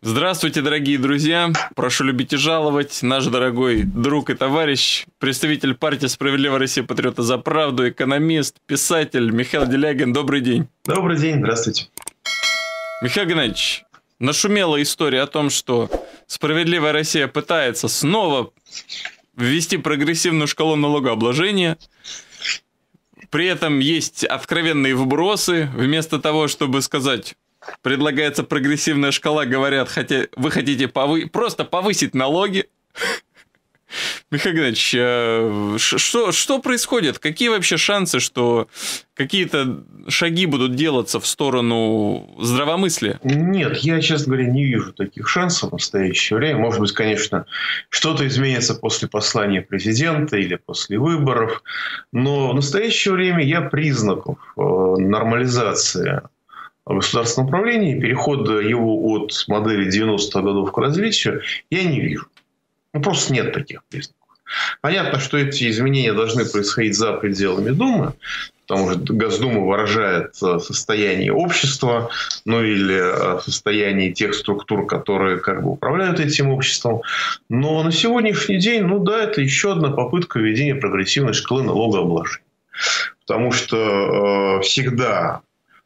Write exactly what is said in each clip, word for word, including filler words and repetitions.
Здравствуйте, дорогие друзья! Прошу любить и жаловать. Наш дорогой друг и товарищ, представитель партии «Справедливая Россия. Патриоты за правду», экономист, писатель Михаил Делягин. Добрый день. Добрый день, здравствуйте. Михаил Геннадьевич, нашумела история о том, что «Справедливая Россия» пытается снова ввести прогрессивную шкалу налогообложения. При этом есть откровенные вбросы. Вместо того, чтобы сказать... Предлагается прогрессивная шкала, говорят, хотя вы хотите повы... просто повысить налоги. Михаил Геннадьевич, что, что происходит? Какие вообще шансы, что какие-то шаги будут делаться в сторону здравомыслия? Нет, я, честно говоря, не вижу таких шансов в настоящее время. Может быть, конечно, что-то изменится после послания президента или после выборов. Но в настоящее время я признаков нормализации государственного управления и перехода его от модели девяностых годов к развитию я не вижу. Ну, просто нет таких признаков. Понятно, что эти изменения должны происходить за пределами Думы, потому что Госдума выражает состояние общества, ну или состояние тех структур, которые как бы управляют этим обществом. Но на сегодняшний день, ну да, это еще одна попытка введения прогрессивной шкалы налогообложения. Потому что э, всегда...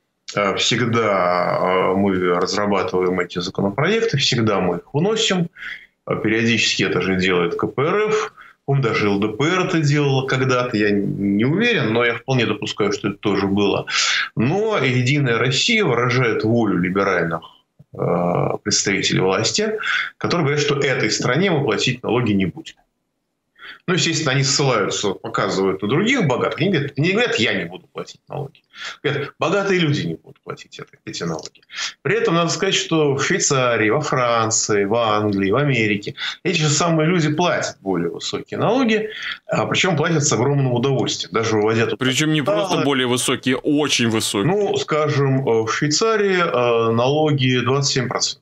Всегда мы разрабатываем эти законопроекты, всегда мы их вносим. Периодически это же делает ка пэ эр эф. Он даже эл дэ пэ эр это делало когда-то. Я не уверен, но я вполне допускаю, что это тоже было. Но «Единая Россия» выражает волю либеральных представителей власти, которые говорят, что этой стране мы платить налоги не будем. Ну, естественно, они ссылаются, показывают на других богатых. Они говорят, не говорят, я не буду платить налоги. Говорят, богатые люди не будут платить это, эти налоги. При этом надо сказать, что в Швейцарии, во Франции, в Англии, в Америке эти же самые люди платят более высокие налоги, а причем платят с огромным удовольствием. Даже выводя тут... Причем не просто более высокие, очень высокие. Ну, скажем, в Швейцарии налоги двадцать семь процентов.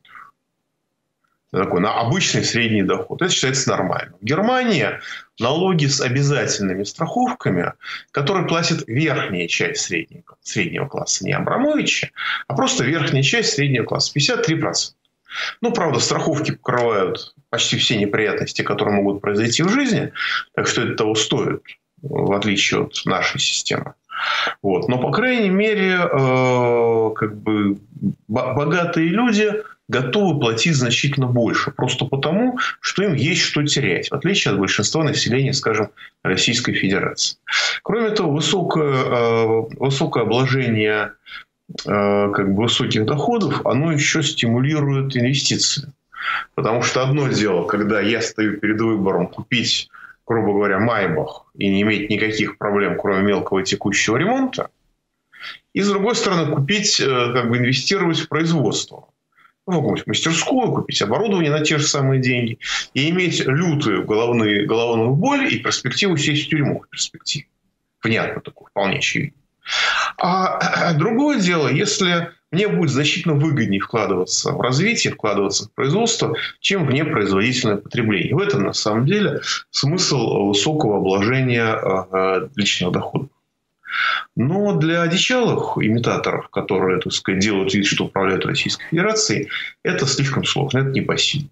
Такой, на обычный средний доход. Это считается нормально. В Германии налоги с обязательными страховками, которые платит верхняя часть среднего, среднего класса, не Абрамовича, а просто верхняя часть среднего класса, пятьдесят три процента. Ну, правда, страховки покрывают почти все неприятности, которые могут произойти в жизни, так что это того стоит, в отличие от нашей системы. Вот. Но, по крайней мере, э, как бы богатые люди готовы платить значительно больше. Просто потому, что им есть что терять. В отличие от большинства населения, скажем, Российской Федерации. Кроме того, высокое, высокое обложение как бы, высоких доходов, оно еще стимулирует инвестиции. Потому что одно дело, когда я стою перед выбором купить, грубо говоря, Майбах и не иметь никаких проблем, кроме мелкого текущего ремонта. И, с другой стороны, купить, как бы инвестировать в производство. Ну, какую-нибудь мастерскую, купить оборудование на те же самые деньги и иметь лютую головную, головную боль и перспективу сесть в тюрьму в перспективе. Понятно, такое, вполне очевидно. А другое дело, если мне будет значительно выгоднее вкладываться в развитие, вкладываться в производство, чем в непроизводительное потребление. В этом, на самом деле, смысл высокого обложения личного дохода. Но для одичалых имитаторов, которые, так сказать, делают вид, что управляют Российской Федерацией, это слишком сложно, это непосильно.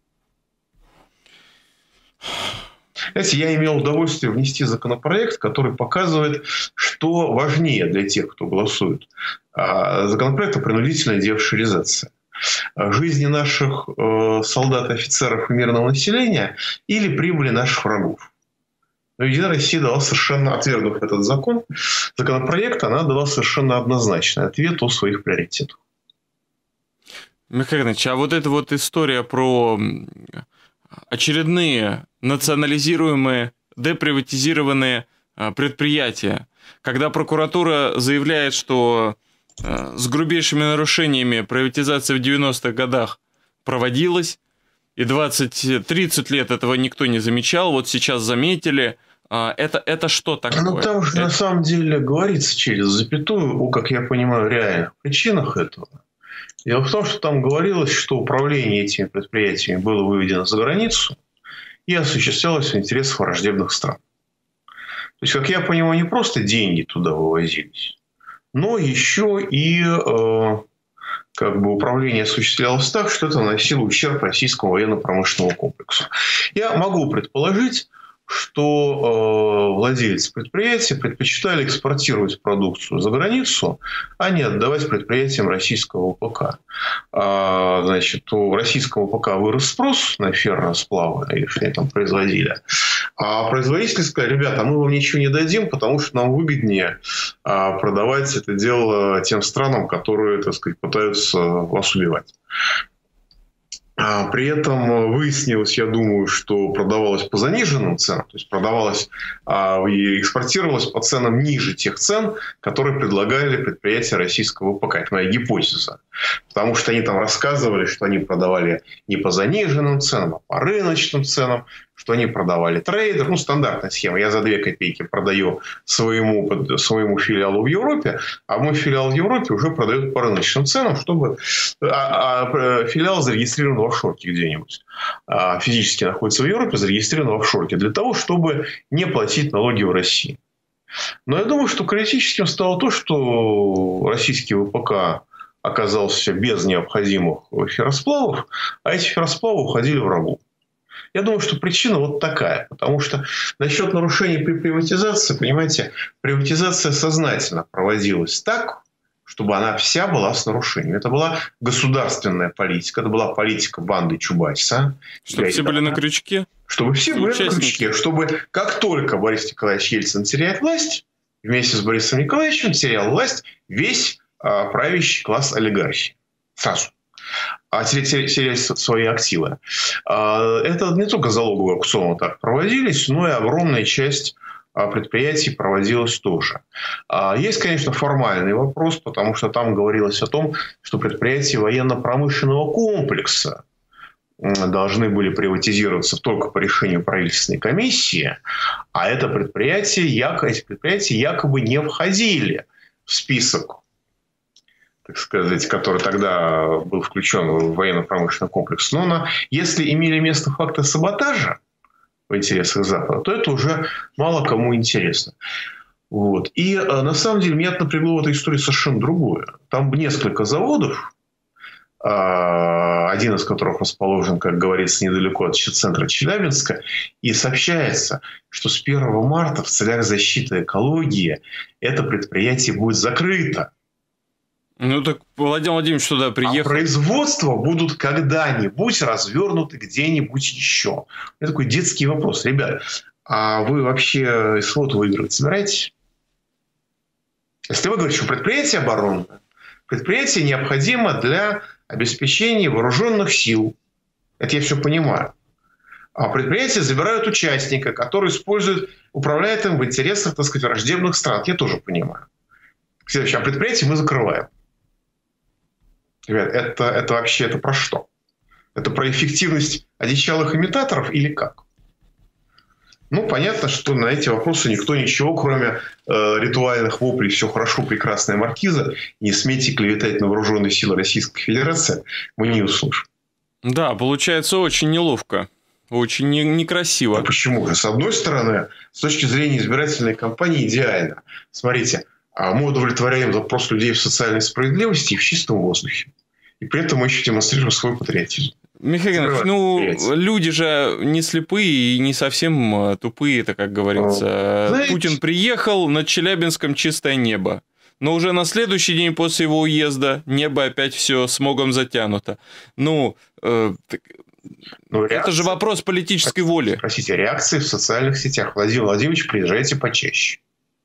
Знаете, я имел удовольствие внести законопроект, который показывает, что важнее для тех, кто голосует. Законопроект о принудительной деофшоризации. Жизни наших солдат, офицеров и мирного населения или прибыли наших врагов. Но «Единая Россия» дала совершенно, отвергнув этот закон, законопроект, она дала совершенно однозначный ответ о своих приоритетах. Михаил Иванович, а вот эта вот история про очередные национализируемые, деприватизированные предприятия, когда прокуратура заявляет, что с грубейшими нарушениями приватизация в девяностых годах проводилась, и двадцать-тридцать лет этого никто не замечал, вот сейчас заметили. Это, это что такое? Ну, там же это... на самом деле говорится через запятую о, как я понимаю, реальных причинах этого. Дело в том, что там говорилось, что управление этими предприятиями было выведено за границу и осуществлялось в интересах враждебных стран. То есть, как я понимаю, не просто деньги туда вывозились, но еще и э, как бы управление осуществлялось так, что это наносило ущерб российскому военно-промышленному комплексу. Я могу предположить, что э, владельцы предприятия предпочитали экспортировать продукцию за границу, а не отдавать предприятиям российского ВПК. А, значит, у российского ВПК вырос спрос на ферросплавы, или что они там производили. А производители сказали: ребята, мы вам ничего не дадим, потому что нам выгоднее а, продавать это дело тем странам, которые, так сказать, пытаются вас убивать. При этом выяснилось, я думаю, что продавалось по заниженным ценам, то есть продавалось и экспортировалось по ценам ниже тех цен, которые предлагали предприятия российского ВПК. Это моя гипотеза. Потому что они там рассказывали, что они продавали не по заниженным ценам, а по рыночным ценам, что они продавали трейдер. Ну, стандартная схема. Я за две копейки продаю своему, своему филиалу в Европе, а мой филиал в Европе уже продает по рыночным ценам, чтобы... А, а филиал зарегистрирован в офшорке где-нибудь. А физически находится в Европе, зарегистрирован в офшорке для того, чтобы не платить налоги в России. Но я думаю, что критическим стало то, что российский ВПК оказался без необходимых ферросплавов, а эти ферросплавы уходили в рабу. Я думаю, что причина вот такая. Потому что насчет нарушений при приватизации, понимаете, приватизация сознательно проводилась так, чтобы она вся была с нарушением. Это была государственная политика. Это была политика банды Чубайса. Чтобы все были на крючке? Чтобы все были на крючке. Чтобы как только Борис Николаевич Ельцин теряет власть, вместе с Борисом Николаевичем терял власть весь а, правящий класс олигархии. Сразу. А терять свои активы. Это не только залоговые аукционы так проводились, но и огромная часть предприятий проводилась тоже. Есть, конечно, формальный вопрос, потому что там говорилось о том, что предприятия военно-промышленного комплекса должны были приватизироваться только по решению правительственной комиссии, а это предприятия, якобы, эти предприятия якобы не входили в список, так сказать, который тогда был включен в военно-промышленный комплекс. Но на, если имели место факты саботажа в интересах Запада, то это уже мало кому интересно. Вот. И на самом деле меня напрягло в этой истории совершенно другое. Там несколько заводов, один из которых расположен, как говорится, недалеко от центра Челябинска, и сообщается, что с первого марта в целях защиты экологии это предприятие будет закрыто. Ну, так Владимир Владимирович туда приехал. А производства будут когда-нибудь развернуты где-нибудь еще. У меня такой детский вопрос. Ребят, а вы вообще исход выигрывать собираетесь? Если вы говорите, что предприятие оборонное, предприятие необходимо для обеспечения вооруженных сил. Это я все понимаю. А предприятия забирают участника, который использует, управляет им в интересах, так сказать, враждебных стран. Я тоже понимаю. Следующее. А предприятие мы закрываем. Ребят, это, это вообще это про что? Это про эффективность одичалых имитаторов или как? Ну, понятно, что на эти вопросы никто ничего, кроме э, ритуальных воплей «все хорошо, прекрасная маркиза», не смейте клеветать на вооруженные силы Российской Федерации, мы не услышим. Да, получается очень неловко, очень не, некрасиво. А почему же? С одной стороны, с точки зрения избирательной кампании идеально. Смотрите, мы удовлетворяем запрос людей в социальной справедливости и в чистом воздухе. И при этом мы еще демонстрируем свой патриотизм. Михаил Геннадьевич, ну, люди же не слепые и не совсем тупые, это как говорится. Знаете... Путин приехал, над Челябинском чистое небо. Но уже на следующий день после его уезда небо опять все смогом затянуто. Ну, э, ну реакция... это же вопрос политической воли. Простите, реакции в социальных сетях. Владимир Владимирович, приезжайте почаще.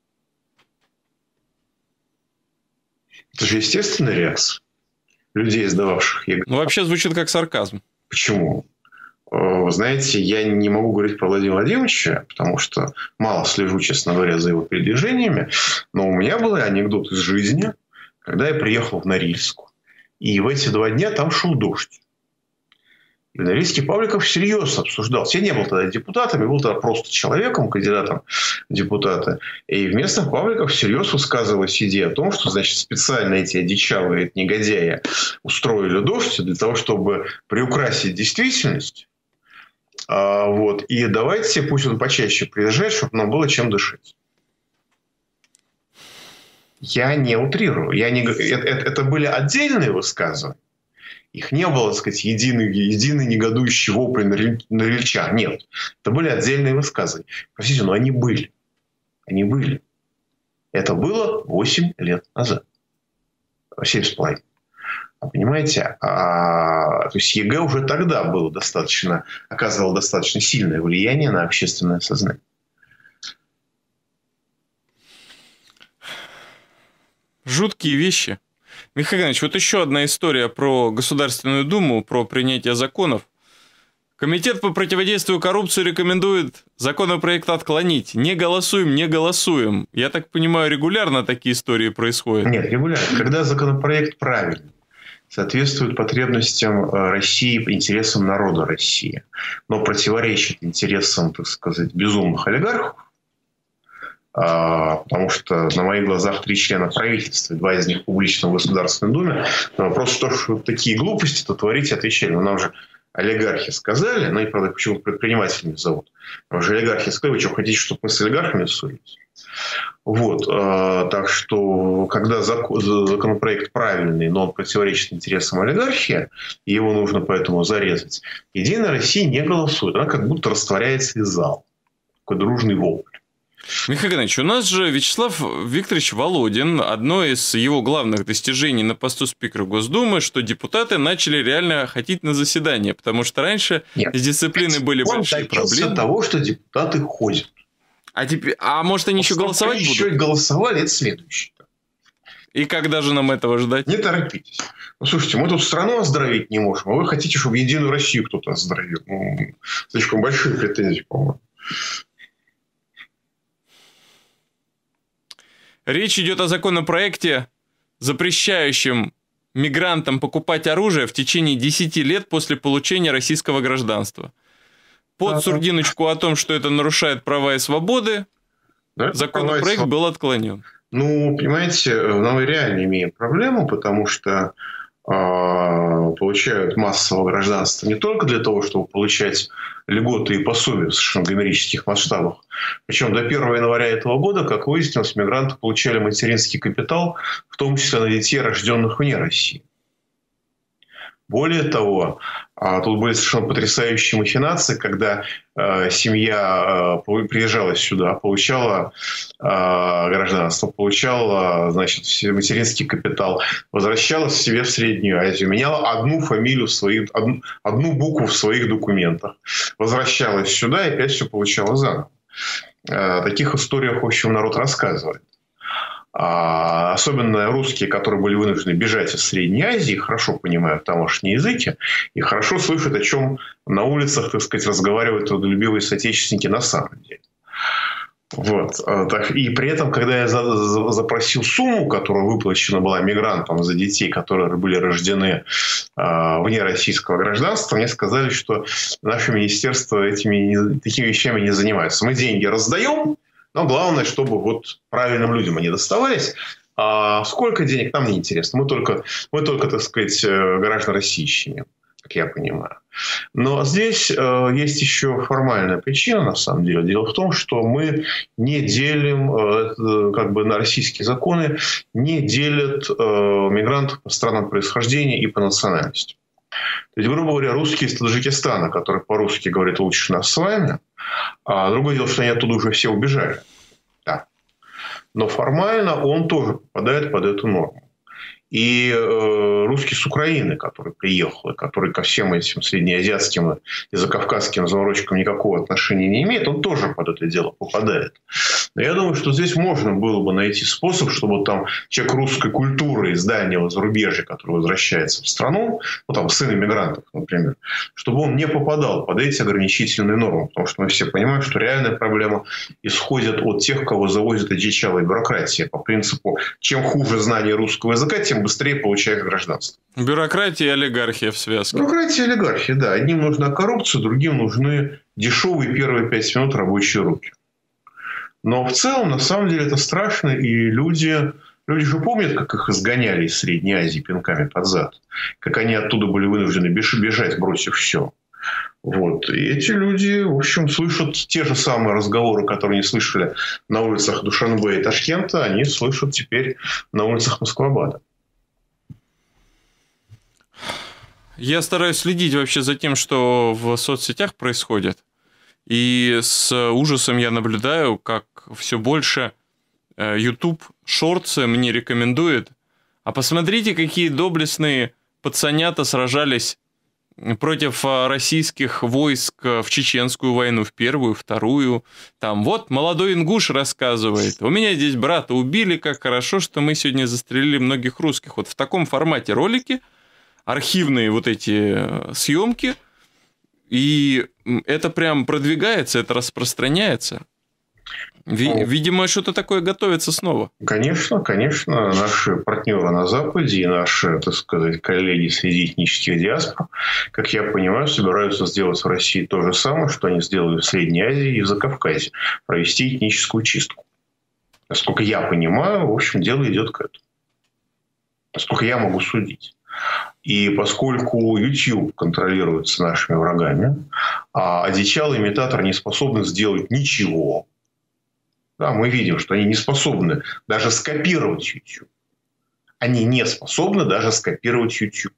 Это же естественная реакция людей, сдававших ЕГЭ. Ну, вообще звучит как сарказм. Почему? Вы знаете, я не могу говорить про Владимира Владимировича, потому что мало слежу, честно говоря, за его передвижениями. Но у меня был анекдот из жизни, когда я приехал в Норильск. И в эти два дня там шел дождь. И Норильский Павликов всерьез обсуждал. Я не был тогда депутатом, я был тогда просто человеком, кандидатом в депутаты. И в местных Павликов всерьез высказывалась идея о том, что, значит, специально эти одичалые негодяи устроили дождь для того, чтобы приукрасить действительность. А, вот. И давайте, пусть он почаще приезжает, чтобы нам было чем дышать. Я не утрирую. Я не... это, это были отдельные высказывания. Их не было, так сказать, единый, единый негодующий вопль норильчан. Нет. Это были отдельные высказывания. Простите, но они были. Они были. Это было восемь лет назад. семь с половиной. Понимаете? А, то есть ЕГЭ уже тогда было достаточно, оказывало достаточно сильное влияние на общественное сознание. Жуткие вещи. Михаил Иванович, вот еще одна история про Государственную Думу, про принятие законов. Комитет по противодействию коррупции рекомендует законопроект отклонить. Не голосуем, не голосуем. Я так понимаю, регулярно такие истории происходят? Нет, регулярно. Когда законопроект правильный, соответствует потребностям России, интересам народа России, но противоречит интересам, так сказать, безумных олигархов, потому что на моих глазах три члена правительства, два из них публично в Государственной Думе, на вопрос, что ж вы такие глупости-то творите, отвечали, ну нам же олигархи сказали, ну и, правда, почему предпринимателями зовут, нам же олигархи сказали, вы что, хотите, чтобы мы с олигархами ссорились? Вот, так что, когда законопроект правильный, но он противоречит интересам олигархии, и его нужно поэтому зарезать, Единая Россия не голосует, она как будто растворяется из зала. Такой дружный вопль. Михаил Иванович, у нас же Вячеслав Викторович Володин, одно из его главных достижений на посту спикера Госдумы, что депутаты начали реально ходить на заседания, потому что раньше Нет. с дисциплиной были он большие проблемы. того, что депутаты ходят. А, теперь, а может они еще голосовать будут? Еще и голосовали, это следующее. И когда же нам этого ждать? Не торопитесь. Ну, слушайте, мы тут страну оздоровить не можем, а вы хотите, чтобы Единую Россию кто-то оздоровил. Ну, слишком большие претензии, по-моему. Речь идет о законопроекте, запрещающем мигрантам покупать оружие в течение десяти лет после получения российского гражданства. Под а, сурдиночку о том, что это нарушает права и свободы, да, законопроект был отклонен. Ну, понимаете, мы реально имеем проблему, потому что э, получают массовое гражданство не только для того, чтобы получать льготы и пособия в совершенно гомерических масштабах. Причем до первого января этого года, как выяснилось, мигранты получали материнский капитал, в том числе на детей, рожденных вне России. Более того, тут были совершенно потрясающие махинации, когда семья приезжала сюда, получала гражданство, получала, значит, материнский капитал, возвращалась к себе в Среднюю Азию, меняла одну фамилию в своих, одну, одну букву в своих документах, возвращалась сюда и опять все получала заново. О таких историях, в общем, народ рассказывает. А особенно русские, которые были вынуждены бежать из Средней Азии, хорошо понимают тамошние языки и хорошо слышат, о чем на улицах, так сказать, разговаривают трудолюбивые соотечественники на самом деле. Вот. И при этом, когда я запросил сумму, которая выплачена была мигрантам за детей, которые были рождены вне российского гражданства, мне сказали, что наше министерство этими, такими вещами не занимается. Мы деньги раздаем, но главное, чтобы вот правильным людям они доставались. А сколько денег, нам не интересно. Мы только, мы только, так сказать, граждан России щемим, как я понимаю. Но здесь э, есть еще формальная причина, на самом деле. Дело в том, что мы не делим, э, как бы на российские законы, не делят э, мигрантов по странам происхождения и по национальности. То есть, грубо говоря, русские из Таджикистана, которые по-русски говорят лучше нас с вами, а другое дело, что они оттуда уже все убежали. Да. Но формально он тоже попадает под эту норму. И э, русский с Украины, который приехал, и который ко всем этим среднеазиатским и закавказским заморочкам никакого отношения не имеет, он тоже под это дело попадает. Но я думаю, что здесь можно было бы найти способ, чтобы там человек русской культуры из дальнего зарубежья, который возвращается в страну, ну там сын иммигрантов, например, чтобы он не попадал под эти ограничительные нормы. Потому что мы все понимаем, что реальная проблема исходит от тех, кого завозят одичалая бюрократия. По принципу, чем хуже знание русского языка, тем быстрее получаешь гражданство. Бюрократия и олигархия в связке. Бюрократия и олигархия, да. Одним нужна коррупция, другим нужны дешевые первые пять минут рабочие руки. Но в целом, на самом деле, это страшно. И люди, люди же помнят, как их изгоняли из Средней Азии пинками под зад. Как они оттуда были вынуждены бежать, бросив все. Вот. И эти люди, в общем, слышат те же самые разговоры, которые они слышали на улицах Душанбе и Ташкента, они слышат теперь на улицах Москва-Бада. Я стараюсь следить вообще за тем, что в соцсетях происходит. И с ужасом я наблюдаю, как все больше YouTube шортсы мне рекомендует. А посмотрите, какие доблестные пацанята сражались против российских войск в Чеченскую войну, в первую, вторую. Там вот молодой ингуш рассказывает. У меня здесь брата убили, как хорошо, что мы сегодня застрелили многих русских. Вот в таком формате ролики, архивные вот эти съемки. И это прям продвигается, это распространяется. Видимо, что-то такое готовится снова. Конечно, конечно. Наши партнеры на Западе и наши, так сказать, коллеги среди этнических диаспор, как я понимаю, собираются сделать в России то же самое, что они сделали в Средней Азии и в Закавказье. Провести этническую чистку. Насколько я понимаю, в общем, дело идет к этому. Насколько я могу судить. И поскольку YouTube контролируется нашими врагами, а одичалый имитатор не способен сделать ничего, да, мы видим, что они не способны даже скопировать YouTube. Они не способны даже скопировать YouTube.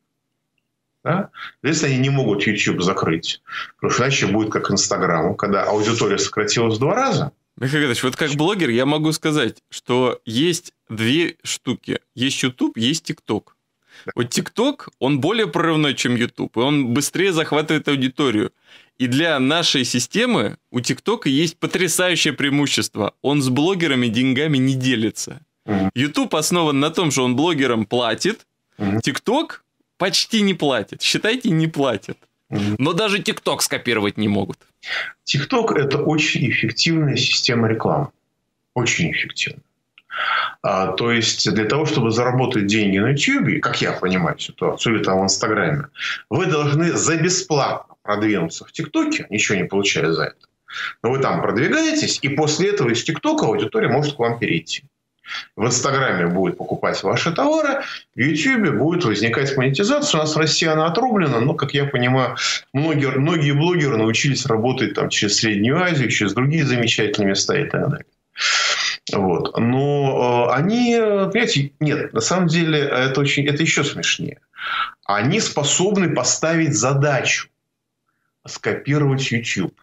Да? Если они не могут YouTube закрыть, потому что иначе будет как Инстаграм, когда аудитория сократилась в два раза. Михаил Ильич, вот как блогер я могу сказать, что есть две штуки. Есть YouTube, есть TikTok. Вот TikTok, он более прорывной, чем YouTube, и он быстрее захватывает аудиторию. И для нашей системы у TikTok есть потрясающее преимущество. Он с блогерами деньгами не делится. YouTube основан на том, что он блогерам платит. TikTok почти не платит. Считайте, не платит. Но даже TikTok скопировать не могут. TikTok – это очень эффективная система рекламы. Очень эффективная. А, то есть, для того, чтобы заработать деньги на YouTube, как я понимаю ситуацию, или там в Инстаграме, вы должны за бесплатно продвинуться в ТикТоке, ничего не получая за это. Но вы там продвигаетесь, и после этого из ТикТока аудитория может к вам перейти. В Инстаграме будет покупать ваши товары, в Ютьюбе будет возникать монетизация. У нас в России она отрублена, но, как я понимаю, многие, многие блогеры научились работать там, через Среднюю Азию, через другие замечательные места и так далее. Вот. Но э, они, понимаете, нет, на самом деле это, очень, это еще смешнее. Они способны поставить задачу скопировать YouTube.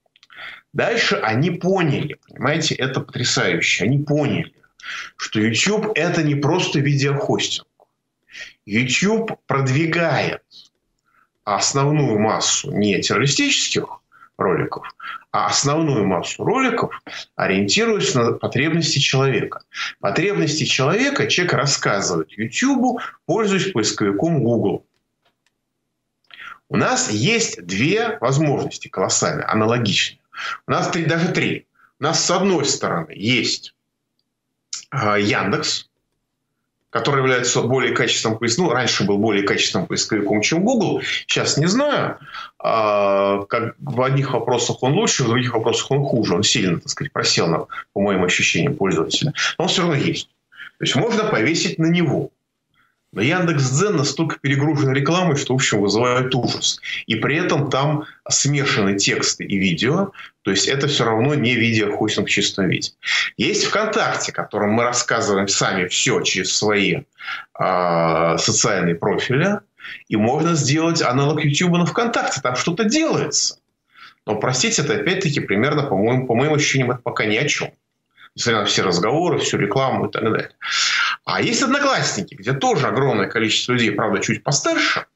Дальше они поняли, понимаете, это потрясающе, они поняли, что YouTube это не просто видеохостинг. YouTube продвигает основную массу не террористических роликов, а основную массу роликов, ориентируясь на потребности человека. Потребности человека человек рассказывает YouTube, пользуясь поисковиком Google. У нас есть две возможности колоссальные, аналогичные. У нас три, даже три. У нас с одной стороны есть э, Яндекс, который является более качественным поисковиком. Ну, раньше был более качественным поисковиком, чем Google. Сейчас не знаю. А, как в одних вопросах он лучше, в других вопросах он хуже. Он сильно, так сказать, просел, на, по моим ощущениям, пользователя. Но он все равно есть. То есть можно повесить на него. Но Яндекс.Дзен настолько перегружен рекламой, что, в общем, вызывает ужас. И при этом там смешаны тексты и видео. То есть это все равно не видеохостинг в чистом виде. Есть ВКонтакте, которым мы рассказываем сами все через свои э, социальные профили. И можно сделать аналог YouTube на ВКонтакте. Там что-то делается. Но, простите, это опять-таки примерно, по-моему, по моим ощущениям, это пока ни о чем. Несмотря на все разговоры, всю рекламу и так далее. А есть Одноклассники, где тоже огромное количество людей, правда, чуть постарше.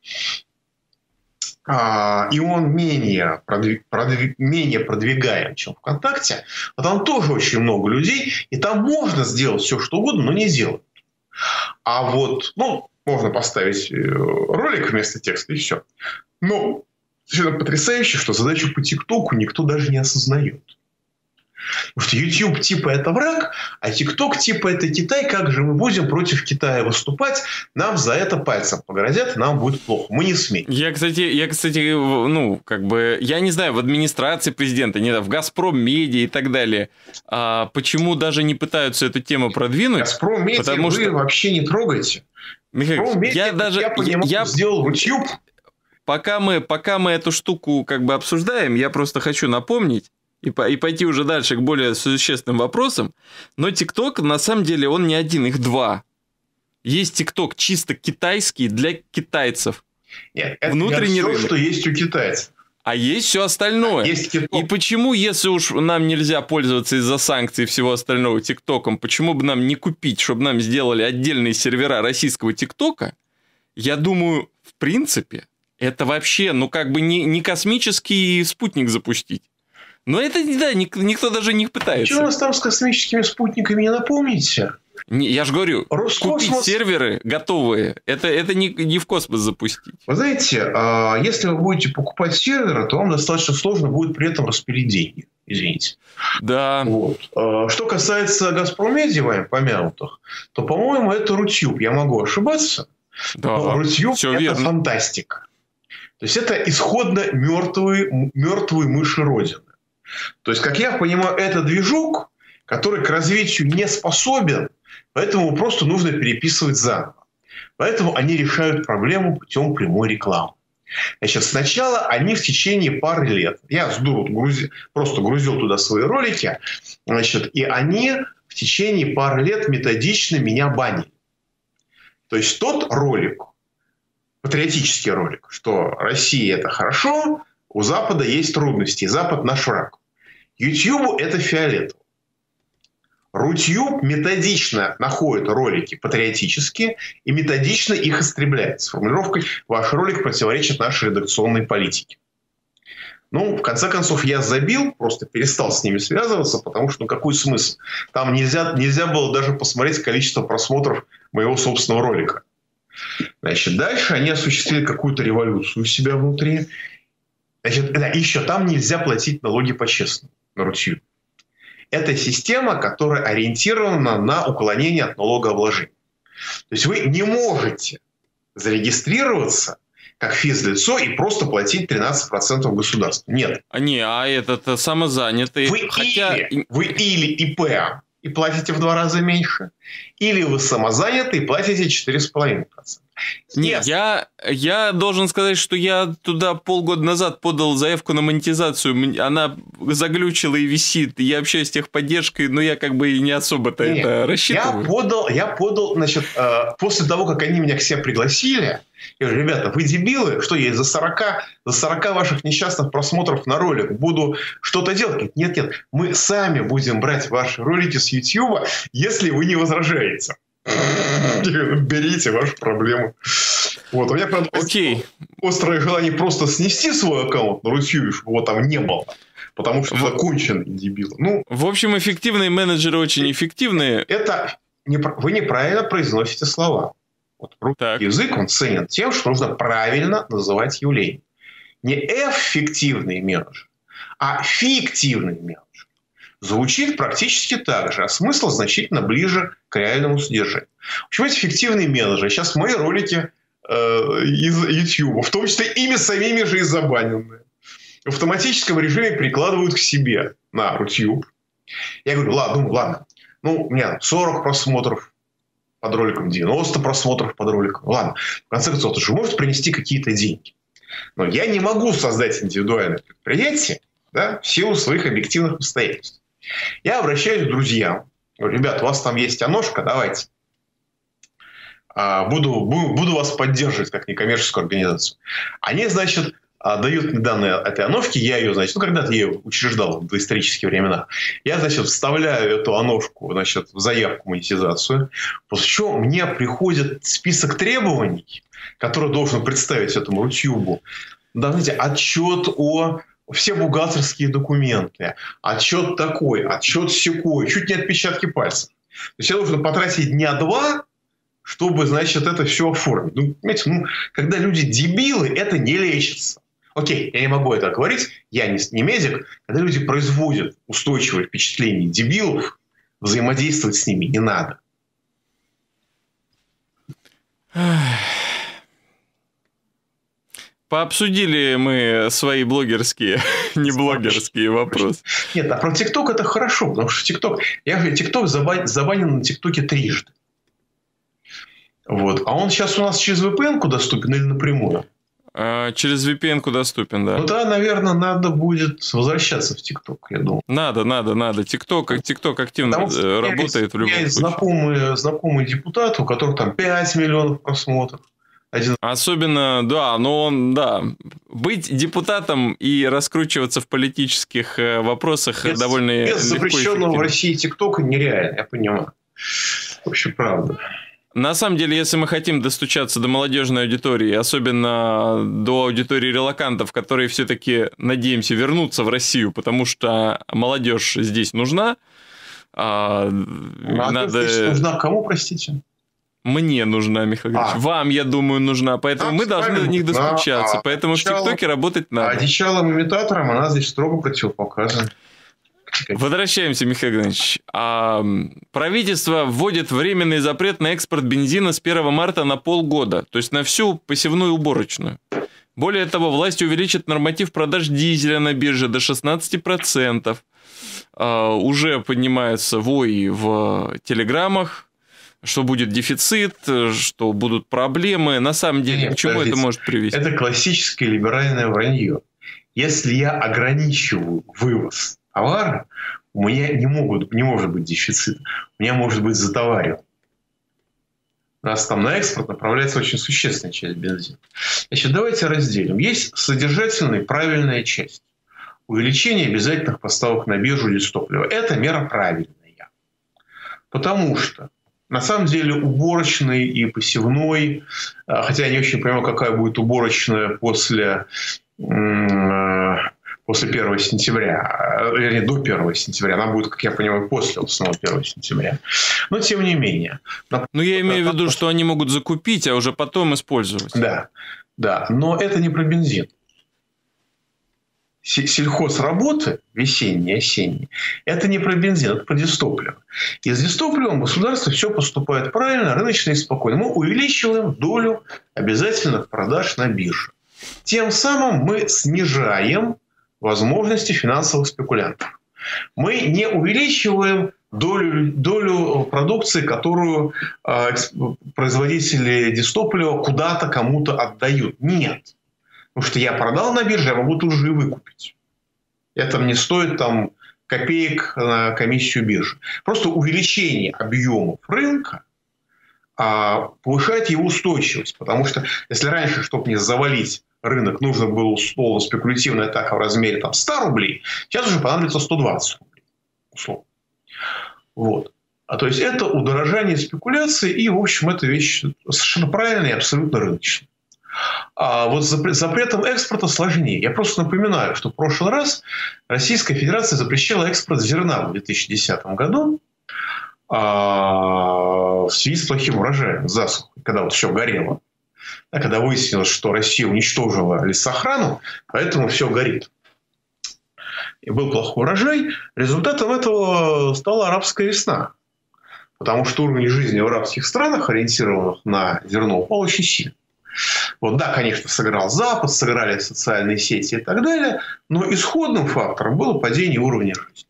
И он менее, продвиг, продвиг, менее продвигаем, чем ВКонтакте. Но там тоже очень много людей. И там можно сделать все, что угодно, но не делают. А вот, ну, можно поставить ролик вместо текста и все. Но совершенно потрясающе, что задачу по ТикТоку никто даже не осознает. Потому что YouTube типа это враг, а TikTok типа это Китай. Как же мы будем против Китая выступать? Нам за это пальцем погрозят, нам будет плохо. Мы не смеем. Я, кстати, я, кстати, ну, как бы, я не знаю, в администрации президента, не знаю, в Газпром Медиа и так далее, а почему даже не пытаются эту тему продвинуть? Газпром Медиа потому вы что... вообще не трогайте. Михаил, Медиа, я даже... Я понимаю, я... сделал YouTube. пока мы, пока мы эту штуку как бы обсуждаем, я просто хочу напомнить и, по, и пойти уже дальше к более существенным вопросам. Но TikTok, на самом деле, он не один, их два. Есть TikTok чисто китайский для китайцев. Нет, это внутренний не все, рынок. Что есть у китайцев. А есть все остальное. Есть и почему, если уж нам нельзя пользоваться из-за санкций и всего остального ТикТоком, почему бы нам не купить, чтобы нам сделали отдельные сервера российского ТикТока? Я думаю, в принципе, это вообще, ну, как бы не, не космический спутник запустить. Но это, да, никто даже не пытается. Что у нас там с космическими спутниками, не напомните? Не, я же говорю, Роскосмос... купить серверы готовые, это, это не, не в космос запустить. Вы знаете, если вы будете покупать серверы, то вам достаточно сложно будет при этом распилить деньги. Извините. Да. Вот. Что касается «Газпромедиа», вами помянутых, то, по-моему, это Рутюб. Я могу ошибаться. Да, но Рутюб – это верно. Фантастика. То есть, это исходно мертвые, мертвые мыши Родины. То есть, как я понимаю, это движок, который к развитию не способен, поэтому просто нужно переписывать заново. Поэтому они решают проблему путем прямой рекламы. Значит, сначала они в течение пары лет, я с дуру грузи, просто грузил туда свои ролики, значит, и они в течение пары лет методично меня банили. То есть тот ролик, патриотический ролик, что Россия это хорошо, у Запада есть трудности, Запад наш враг. Ютьюбу это фиолетово. Рутюб методично находит ролики патриотические и методично их истребляет. С формулировкой «Ваш ролик противоречит нашей редакционной политике». Ну, в конце концов, я забил, просто перестал с ними связываться, потому что, ну, какой смысл? Там нельзя, нельзя было даже посмотреть количество просмотров моего собственного ролика. Значит, дальше они осуществили какую-то революцию у себя внутри. Значит, да, еще там нельзя платить налоги по-честному на Рутюб. Это система, которая ориентирована на уклонение от налогообложения. То есть вы не можете зарегистрироваться как физлицо и просто платить тринадцать процентов государству. Нет. А не, а этот самозанятый. Вы, Хотя... или, вы или ИП и платите в два раза меньше, или вы самозанятый и платите четыре с половиной процента. Нет, я, я должен сказать, что я туда полгода назад подал заявку на монетизацию. Она заглючила и висит. Я общаюсь с техподдержкой, но я как бы и не особо-то Нет, это рассчитываю. Я подал, я подал, значит, после того, как они меня к себе пригласили, я говорю, ребята, вы дебилы, что я из-за сорока, за сорока ваших несчастных просмотров на ролик буду что-то делать? Нет, нет, мы сами будем брать ваши ролики с Ютьюба, если вы не возражаете. Берите вашу проблему. Вот, у меня, правда, okay. острое желание просто снести свой аккаунт на Рутюбе, чтобы его там не было. Потому что законченный дебил. Ну, в общем, эффективные менеджеры очень эффективные. Это не, вы неправильно произносите слова. Вот русский язык, он ценен тем, что нужно правильно называть явление. Не эффективный менеджер, а фиктивный менеджер. Звучит практически так же, а смысл значительно ближе к реальному содержанию. В общем, эти фиктивные менеджеры сейчас мои ролики э, из YouTube, в том числе ими самими же и забаненные, в автоматическом режиме прикладывают к себе на Рутюб. Я говорю, ладно, думаю, ладно, ну, у меня сорок просмотров под роликом, девяносто просмотров под роликом. Ладно, в конце концов, это же может принести какие-то деньги. Но я не могу создать индивидуальное предприятие, да, в силу своих объективных обстоятельств. Я обращаюсь к друзьям. Говорю, ребят, у вас там есть оножка, давайте. Буду, буду вас поддерживать как некоммерческую организацию. Они, значит, дают мне данные этой оножки. Я ее, значит, ну, когда-то я ее учреждал в доисторические времена. Я, значит, вставляю эту оножку, значит, в заявку монетизацию. После чего мне приходит список требований, который должен представить этому Рутюбу. Да, знаете, отчет о... Все бухгалтерские документы, отчет такой, отчет сякой, чуть не отпечатки пальцев. То есть я должен потратить дня два, чтобы, значит, это все оформить. Ну, понимаете, ну, когда люди дебилы, это не лечится. Окей, я не могу это говорить, я не, не медик. Когда люди производят устойчивое впечатление дебилов, взаимодействовать с ними не надо. Пообсудили мы свои блогерские, не блогерские вопросы. Нет, а про ТикТок это хорошо, потому что ТикТок... Я говорю, ТикТок забан, забанен на ТикТоке трижды. Вот. А он сейчас у нас через ви пи эн-ку доступен или напрямую? А, через ви пи эн-ку доступен, да. Ну да, наверное, надо будет возвращаться в ТикТок, я думаю. Надо, надо, надо. ТикТок, ТикТок активно Потому работает в любом случае. У меня есть знакомый, знакомый депутат, у которого там пять миллионов просмотров. Один... Особенно, да, но он, да, быть депутатом и раскручиваться в политических вопросах без, довольно без запрещенного в России ТикТока нереально, я понимаю. В общем, правда. На самом деле, если мы хотим достучаться до молодежной аудитории, особенно до аудитории релокантов, которые все-таки, надеемся, вернутся в Россию, потому что молодежь здесь нужна. А, а надо... здесь нужна кому, простите? Мне нужна, Михаил Ильич. А. Вам, я думаю, нужна. Поэтому а, мы должны до них достучаться. А, поэтому одичалом, в ТикТоке работать надо. А одичалым-имитаторам она здесь строго противопоказана. Возвращаемся, Михаил Игнатьевич. А, правительство вводит временный запрет на экспорт бензина с первого марта на полгода. То есть на всю посевную уборочную. Более того, власть увеличит норматив продаж дизеля на бирже до шестнадцати процентов. А, уже поднимается вой в телеграммах, что будет дефицит, что будут проблемы. На самом деле, Нет, к чему подождите. это может привести? Это классическое либеральное вранье. Если я ограничиваю вывоз товара, у меня не, могут, не может быть дефицит. У меня может быть затоваривание. У нас там на экспорт направляется очень существенная часть бензина. Значит, давайте разделим. Есть содержательная и правильная часть. Увеличение обязательных поставок на биржу дистоплива. Это мера правильная. Потому что на самом деле уборочный и посевной, хотя я не очень понимаю, какая будет уборочная после, после первого сентября, вернее, до первого сентября. Она будет, как я понимаю, после самого первого сентября. Но тем не менее. Ну, я имею в виду, что они могут закупить, а уже потом использовать. Да, да. Но это не про бензин. Сельхозработы, весенние, осенние, это не про бензин, это про дистопливо. И с дистопливом государство все поступает правильно, рыночно и спокойно. Мы увеличиваем долю обязательных продаж на бирже. Тем самым мы снижаем возможности финансовых спекулянтов. Мы не увеличиваем долю, долю продукции, которую э, производители дистоплива куда-то кому-то отдают. Нет. Потому что я продал на бирже, я могу тут же и выкупить. Это мне стоит там копеек на комиссию биржи. Просто увеличение объемов рынка а, повышает его устойчивость. Потому что если раньше, чтобы не завалить рынок, нужно было условно спекулятивная атака в размере там, ста рублей, сейчас уже понадобится сто двадцать рублей. Условно. Вот. А то есть это удорожание спекуляции, и, в общем, это вещь совершенно правильная и абсолютно рыночная. А вот с запретом экспорта сложнее. Я просто напоминаю, что в прошлый раз Российская Федерация запрещала экспорт зерна в две тысячи десятом году а, в связи с плохим урожаем, засухой, когда вот все горело. А когда выяснилось, что Россия уничтожила лесоохрану, поэтому все горит. И был плохой урожай. Результатом этого стала арабская весна. Потому что уровень жизни в арабских странах, ориентированных на зерно, упал очень сильно. Вот, да, конечно, сыграл Запад, сыграли социальные сети и так далее, но исходным фактором было падение уровня жизни.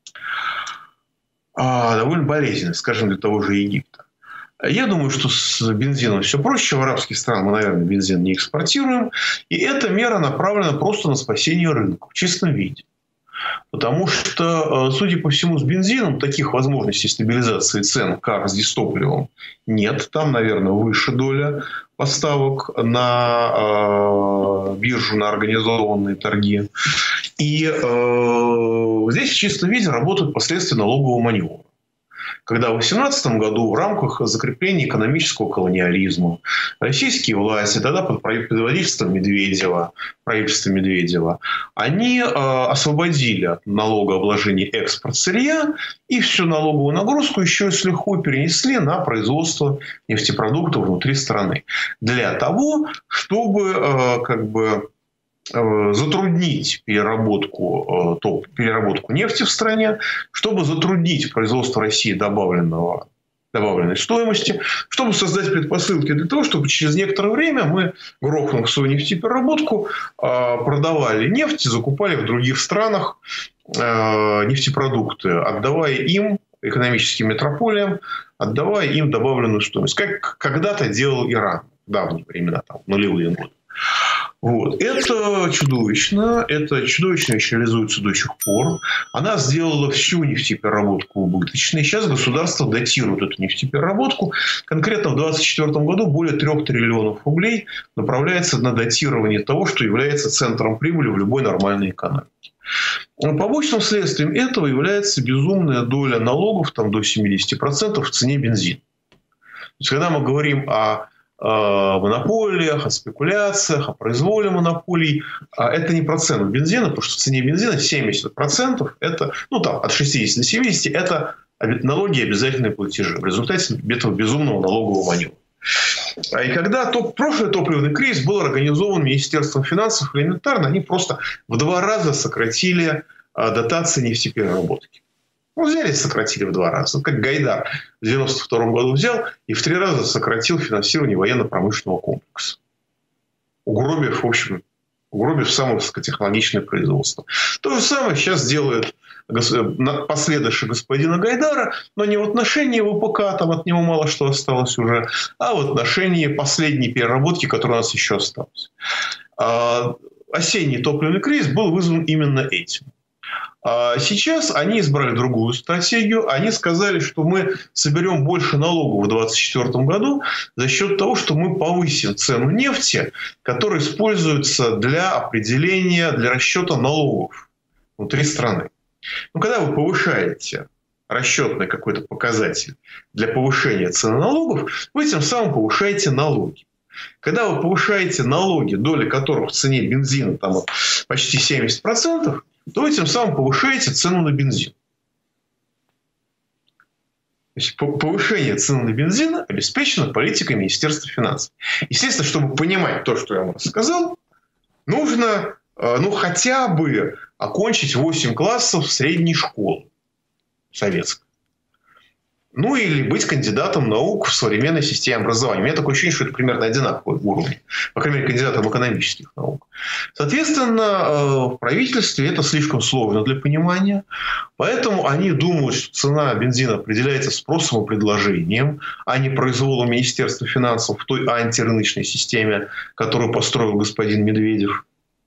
А, довольно болезненно, скажем, для того же Египта. Я думаю, что с бензином все проще. В арабских странах мы, наверное, бензин не экспортируем. И эта мера направлена просто на спасение рынка в чистом виде. Потому что, судя по всему, с бензином таких возможностей стабилизации цен, как с дистопливом, нет. Там, наверное, выше доля поставок на э, биржу, на организованные торги. И э, здесь в чистом виде работают последствия налогового маневра. Когда в две тысячи восемнадцатом году в рамках закрепления экономического колониализма российские власти, тогда под предводительством Медведева, правительства Медведева, они э, освободили от налогообложения экспорт сырья и всю налоговую нагрузку еще и с лихвой перенесли на производство нефтепродуктов внутри страны. Для того, чтобы э, как бы затруднить переработку, топ, переработку нефти в стране, чтобы затруднить производство России добавленного, добавленной стоимости, чтобы создать предпосылки для того, чтобы через некоторое время мы, грохнув свою нефтепереработку, продавали нефть, закупали в других странах нефтепродукты, отдавая им, экономическим метрополиям, отдавая им добавленную стоимость. Как когда-то делал Иран в давние времена, там, нулевые годы. Вот. Это чудовищно, это чудовищно еще реализуется до сих пор. Она сделала всю нефтепереработку убыточной. Сейчас государство датирует эту нефтепереработку. Конкретно в две тысячи двадцать четвёртом году более трех триллионов рублей направляется на датирование того, что является центром прибыли в любой нормальной экономике. Побочным следствием этого является безумная доля налогов, там, до семьдесят процентов в цене бензина. То есть, когда мы говорим о о монополиях, о спекуляциях, о произволе монополий. Это не про цену бензина, потому что в цене бензина семьдесят процентов это, ну там, от шестидесяти до семидесяти это налоги и обязательные платежи в результате этого безумного налогового маневра. И когда топ, прошлый топливный кризис был организован Министерством финансов, элементарно они просто в два раза сократили дотации нефтепереработки. Ну, взяли и сократили в два раза. Как Гайдар в девяносто втором году взял и в три раза сократил финансирование военно-промышленного комплекса. Угробив, в общем, угробив самое высокотехнологичное производство. То же самое сейчас делает последующий господина Гайдара, но не в отношении ВПК, там от него мало что осталось уже, а в отношении последней переработки, которая у нас еще осталась. Осенний топливный кризис был вызван именно этим. Сейчас они избрали другую стратегию. Они сказали, что мы соберем больше налогов в две тысячи двадцать четвёртом году за счет того, что мы повысим цену нефти, которая используется для определения, для расчета налогов внутри страны. Но когда вы повышаете расчетный какой-то показатель для повышения цены налогов, вы тем самым повышаете налоги. Когда вы повышаете налоги, доля которых в цене бензина там, почти семьдесят процентов, то вы тем самым повышаете цену на бензин. То есть повышение цены на бензин обеспечено политикой Министерства финансов. Естественно, чтобы понимать то, что я вам рассказал, нужно ну, хотя бы окончить восемь классов средней школы советской. Ну, или быть кандидатом наук в современной системе образования. У меня такое ощущение, что это примерно одинаковый уровень. По крайней мере, кандидатом экономических наук. Соответственно, в правительстве это слишком сложно для понимания. Поэтому они думают, что цена бензина определяется спросом и предложением, а не произволом Министерства финансов в той антирыночной системе, которую построил господин Медведев.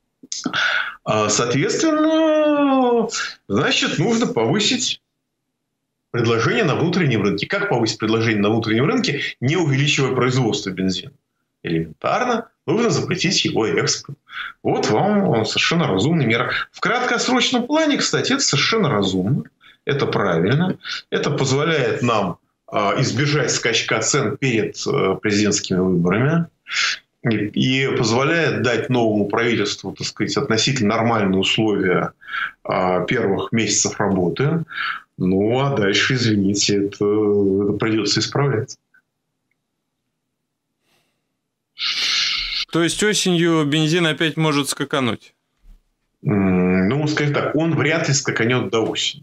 Соответственно, значит, нужно повысить предложение на внутреннем рынке. Как повысить предложение на внутреннем рынке, не увеличивая производство бензина? Элементарно. Нужно запретить его экспорт. Вот вам совершенно разумная мера. В краткосрочном плане, кстати, это совершенно разумно. Это правильно. Это позволяет нам избежать скачка цен перед президентскими выборами. И позволяет дать новому правительству, так сказать, относительно нормальные условия первых месяцев работы. Ну, а дальше, извините, это, это придется исправлять. То есть осенью бензин опять может скакануть? Ну, скажем так, он вряд ли скаканет до осени.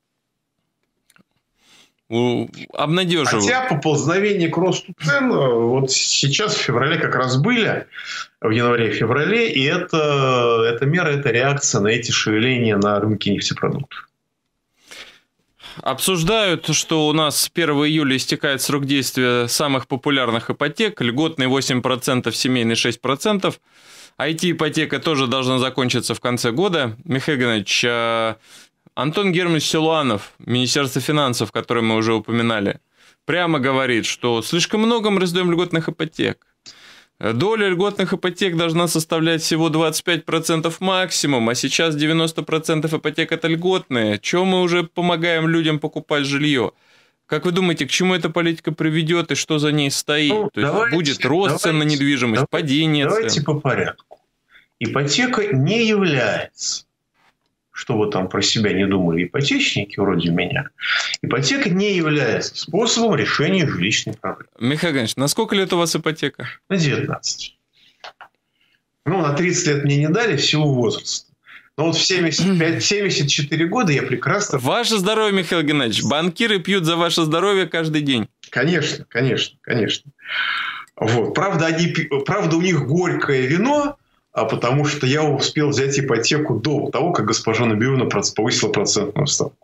Обнадеживаю. Хотя поползновение к росту цен вот сейчас в феврале как раз были, в январе-феврале, и это, эта мера, это реакция на эти шевеления на рынке нефтепродуктов. Обсуждают, что у нас с первого июля истекает срок действия самых популярных ипотек. Льготный восемь процентов, семейный шесть процентов. ай ти-ипотека тоже должна закончиться в конце года. Михаил Геннадьевич, Антон Германович Силуанов, Министерство финансов, которое мы уже упоминали, прямо говорит, что слишком много мы раздаем льготных ипотек. Доля льготных ипотек должна составлять всего двадцать пять процентов максимум, а сейчас девяносто процентов ипотек это льготные. Чего мы уже помогаем людям покупать жилье? Как вы думаете, к чему эта политика приведет и что за ней стоит? Ну, То есть давайте, будет рост давайте, цен на недвижимость, давайте, падение цен? Давайте по порядку. Ипотека не является, что вы там про себя не думали, ипотечники вроде меня, ипотека не является способом решения жилищной проблемы. Михаил Геннадьевич, на сколько лет у вас ипотека? На девятнадцать. Ну, на тридцать лет мне не дали в силу возраста. Но вот в семьдесят пять, семьдесят четыре года я прекрасно... Ваше здоровье, Михаил Геннадьевич. Банкиры пьют за ваше здоровье каждый день. Конечно, конечно, конечно. Вот. Правда, они, правда, у них горькое вино, а потому что я успел взять ипотеку до того, как госпожа Набиуллина повысила процентную ставку.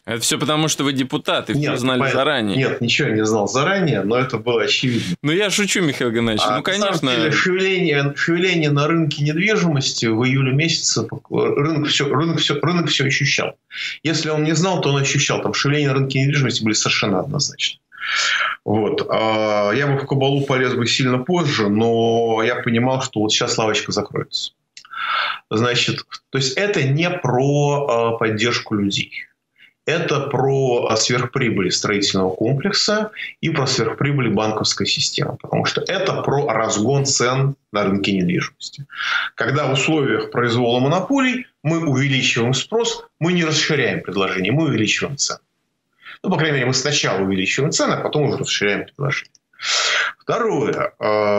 Это все потому, что вы депутаты, все Нет, знали поэтому- заранее. Нет, ничего не знал заранее, но это было очевидно. Ну, я шучу, Михаил Геннадьевич. А ну, на конечно. самом деле, шевеление, шевеление на рынке недвижимости в июле месяце рынок все, рынок, все, рынок все ощущал. Если он не знал, то он ощущал. Там шевеления на рынке недвижимости были совершенно однозначны. Вот. Я бы в кабалу полез бы сильно позже, но я понимал, что вот сейчас лавочка закроется. Значит, то есть это не про поддержку людей. Это про сверхприбыли строительного комплекса и про сверхприбыли банковской системы. Потому что это про разгон цен на рынке недвижимости. Когда в условиях произвола монополий мы увеличиваем спрос, мы не расширяем предложение, мы увеличиваем цены. Ну, по крайней мере, мы сначала увеличиваем цены, а потом уже расширяем предложение. Второе.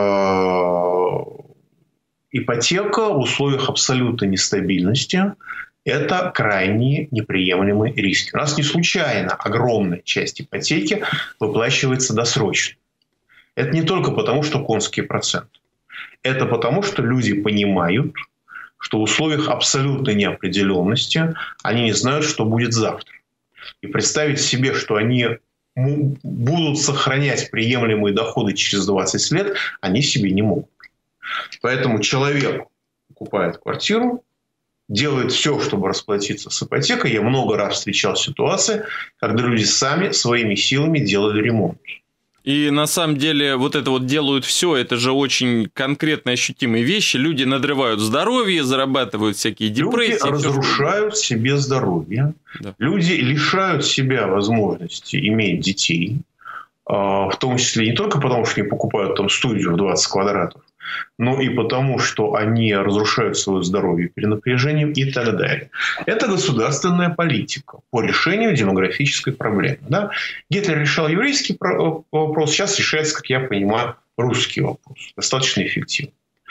Ипотека в условиях абсолютной нестабильности – это крайне неприемлемые риски. У нас не случайно огромная часть ипотеки выплачивается досрочно. Это не только потому, что конские проценты. Это потому, что люди понимают, что в условиях абсолютной неопределенности они не знают, что будет завтра. И представить себе, что они будут сохранять приемлемые доходы через двадцать лет, они себе не могут. Поэтому человек покупает квартиру, делает все, чтобы расплатиться с ипотекой. Я много раз встречал ситуации, когда люди сами своими силами делали ремонт. И на самом деле вот это вот делают все, это же очень конкретно ощутимые вещи. Люди надрывают здоровье, зарабатывают всякие депрессии. Люди разрушают все, себе здоровье. Да. Люди лишают себя возможности иметь детей. В том числе не только потому, что они покупают там студию в двадцать квадратов, но и потому, что они разрушают свое здоровье перенапряжением и так далее. Это государственная политика по решению демографической проблемы. Да? Гитлер решал еврейский вопрос, сейчас решается, как я понимаю, русский вопрос. Достаточно эффективно.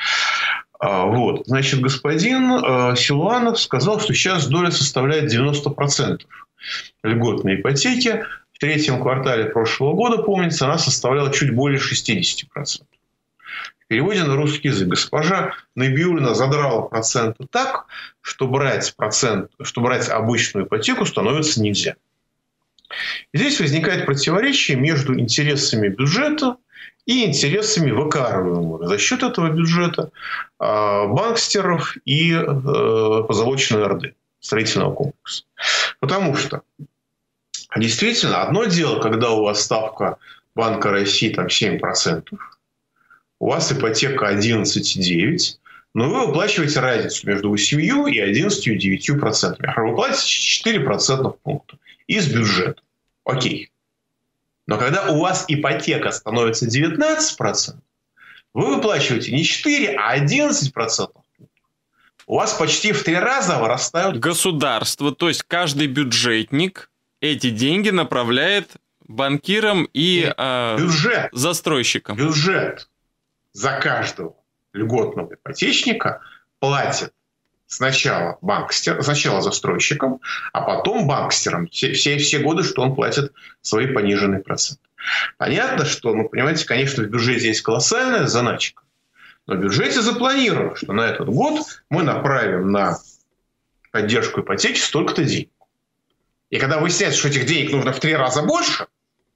Вот. Значит, господин Силуанов сказал, что сейчас доля составляет девяносто процентов льготной ипотеки. В третьем квартале прошлого года, помнится, она составляла чуть более шестьдесят процентов. В переводе на русский язык госпожа Набиуллина задрала проценты так, что брать, процент, что брать обычную ипотеку становится нельзя. Здесь возникает противоречие между интересами бюджета и интересами выкармливаемых за счет этого бюджета банкстеров и позолоченной орды строительного комплекса. Потому что действительно одно дело, когда у вас ставка Банка России там семь процентов, у вас ипотека одиннадцать целых девять десятых, но вы выплачиваете разницу между восемью и одиннадцатью целых девятью десятых процентов. Вы платите четыре процентных пункта из бюджета. Окей. Но когда у вас ипотека становится девятнадцать процентов, вы выплачиваете не четыре, а одиннадцать процентов. У вас почти в три раза вырастают... Государство, то есть каждый бюджетник эти деньги направляет банкирам и э, бюджет, застройщикам. Бюджет за каждого льготного ипотечника платит сначала банкстер, сначала застройщикам, а потом банкстерам. Все, все, все годы, что он платит свои пониженные проценты. Понятно, что, ну, понимаете, конечно, в бюджете есть колоссальная заначка. Но в бюджете запланировано, что на этот год мы направим на поддержку ипотеки столько-то денег. И когда выясняется, что этих денег нужно в три раза больше,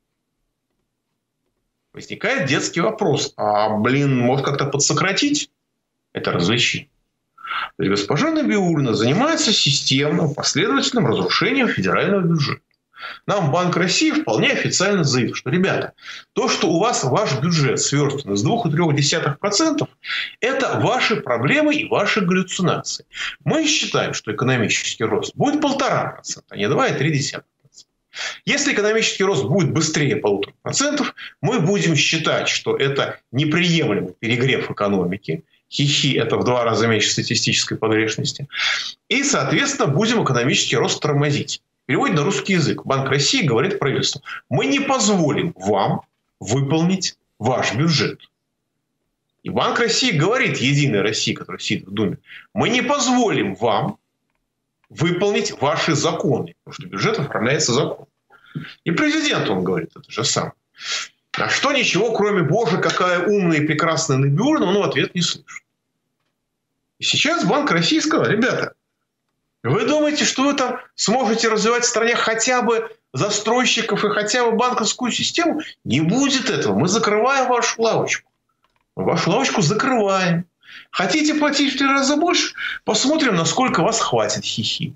возникает детский вопрос. А, блин, может как-то подсократить это развлечение? То есть госпожа Набиуллина занимается системным, последовательным разрушением федерального бюджета. Нам Банк России вполне официально заявил, что, ребята, то, что у вас ваш бюджет сверстан из двух целых трёх десятых процента, это ваши проблемы и ваши галлюцинации. Мы считаем, что экономический рост будет полтора процента, а не два целых три десятых процента. Если экономический рост будет быстрее полутора процентов, мы будем считать, что это неприемлемый перегрев экономики. Хихи – это в два раза меньше статистической погрешности. И, соответственно, будем экономический рост тормозить. В переводе на русский язык Банк России говорит правительству: мы не позволим вам выполнить ваш бюджет. И Банк России говорит Единой России, которая сидит в Думе: мы не позволим вам выполнить ваши законы, потому что бюджет оформляется законом. И президент, он говорит это же сам. А что ничего, кроме «Боже, какая умная и прекрасная Набиуллина», он в ответ не слышит. И сейчас Банк России сказал: ребята, Вы думаете, что вы там сможете развивать в стране хотя бы застройщиков и хотя бы банковскую систему? Не будет этого. Мы закрываем вашу лавочку. Мы вашу лавочку закрываем. Хотите платить в три раза больше? Посмотрим, насколько вас хватит, хихи.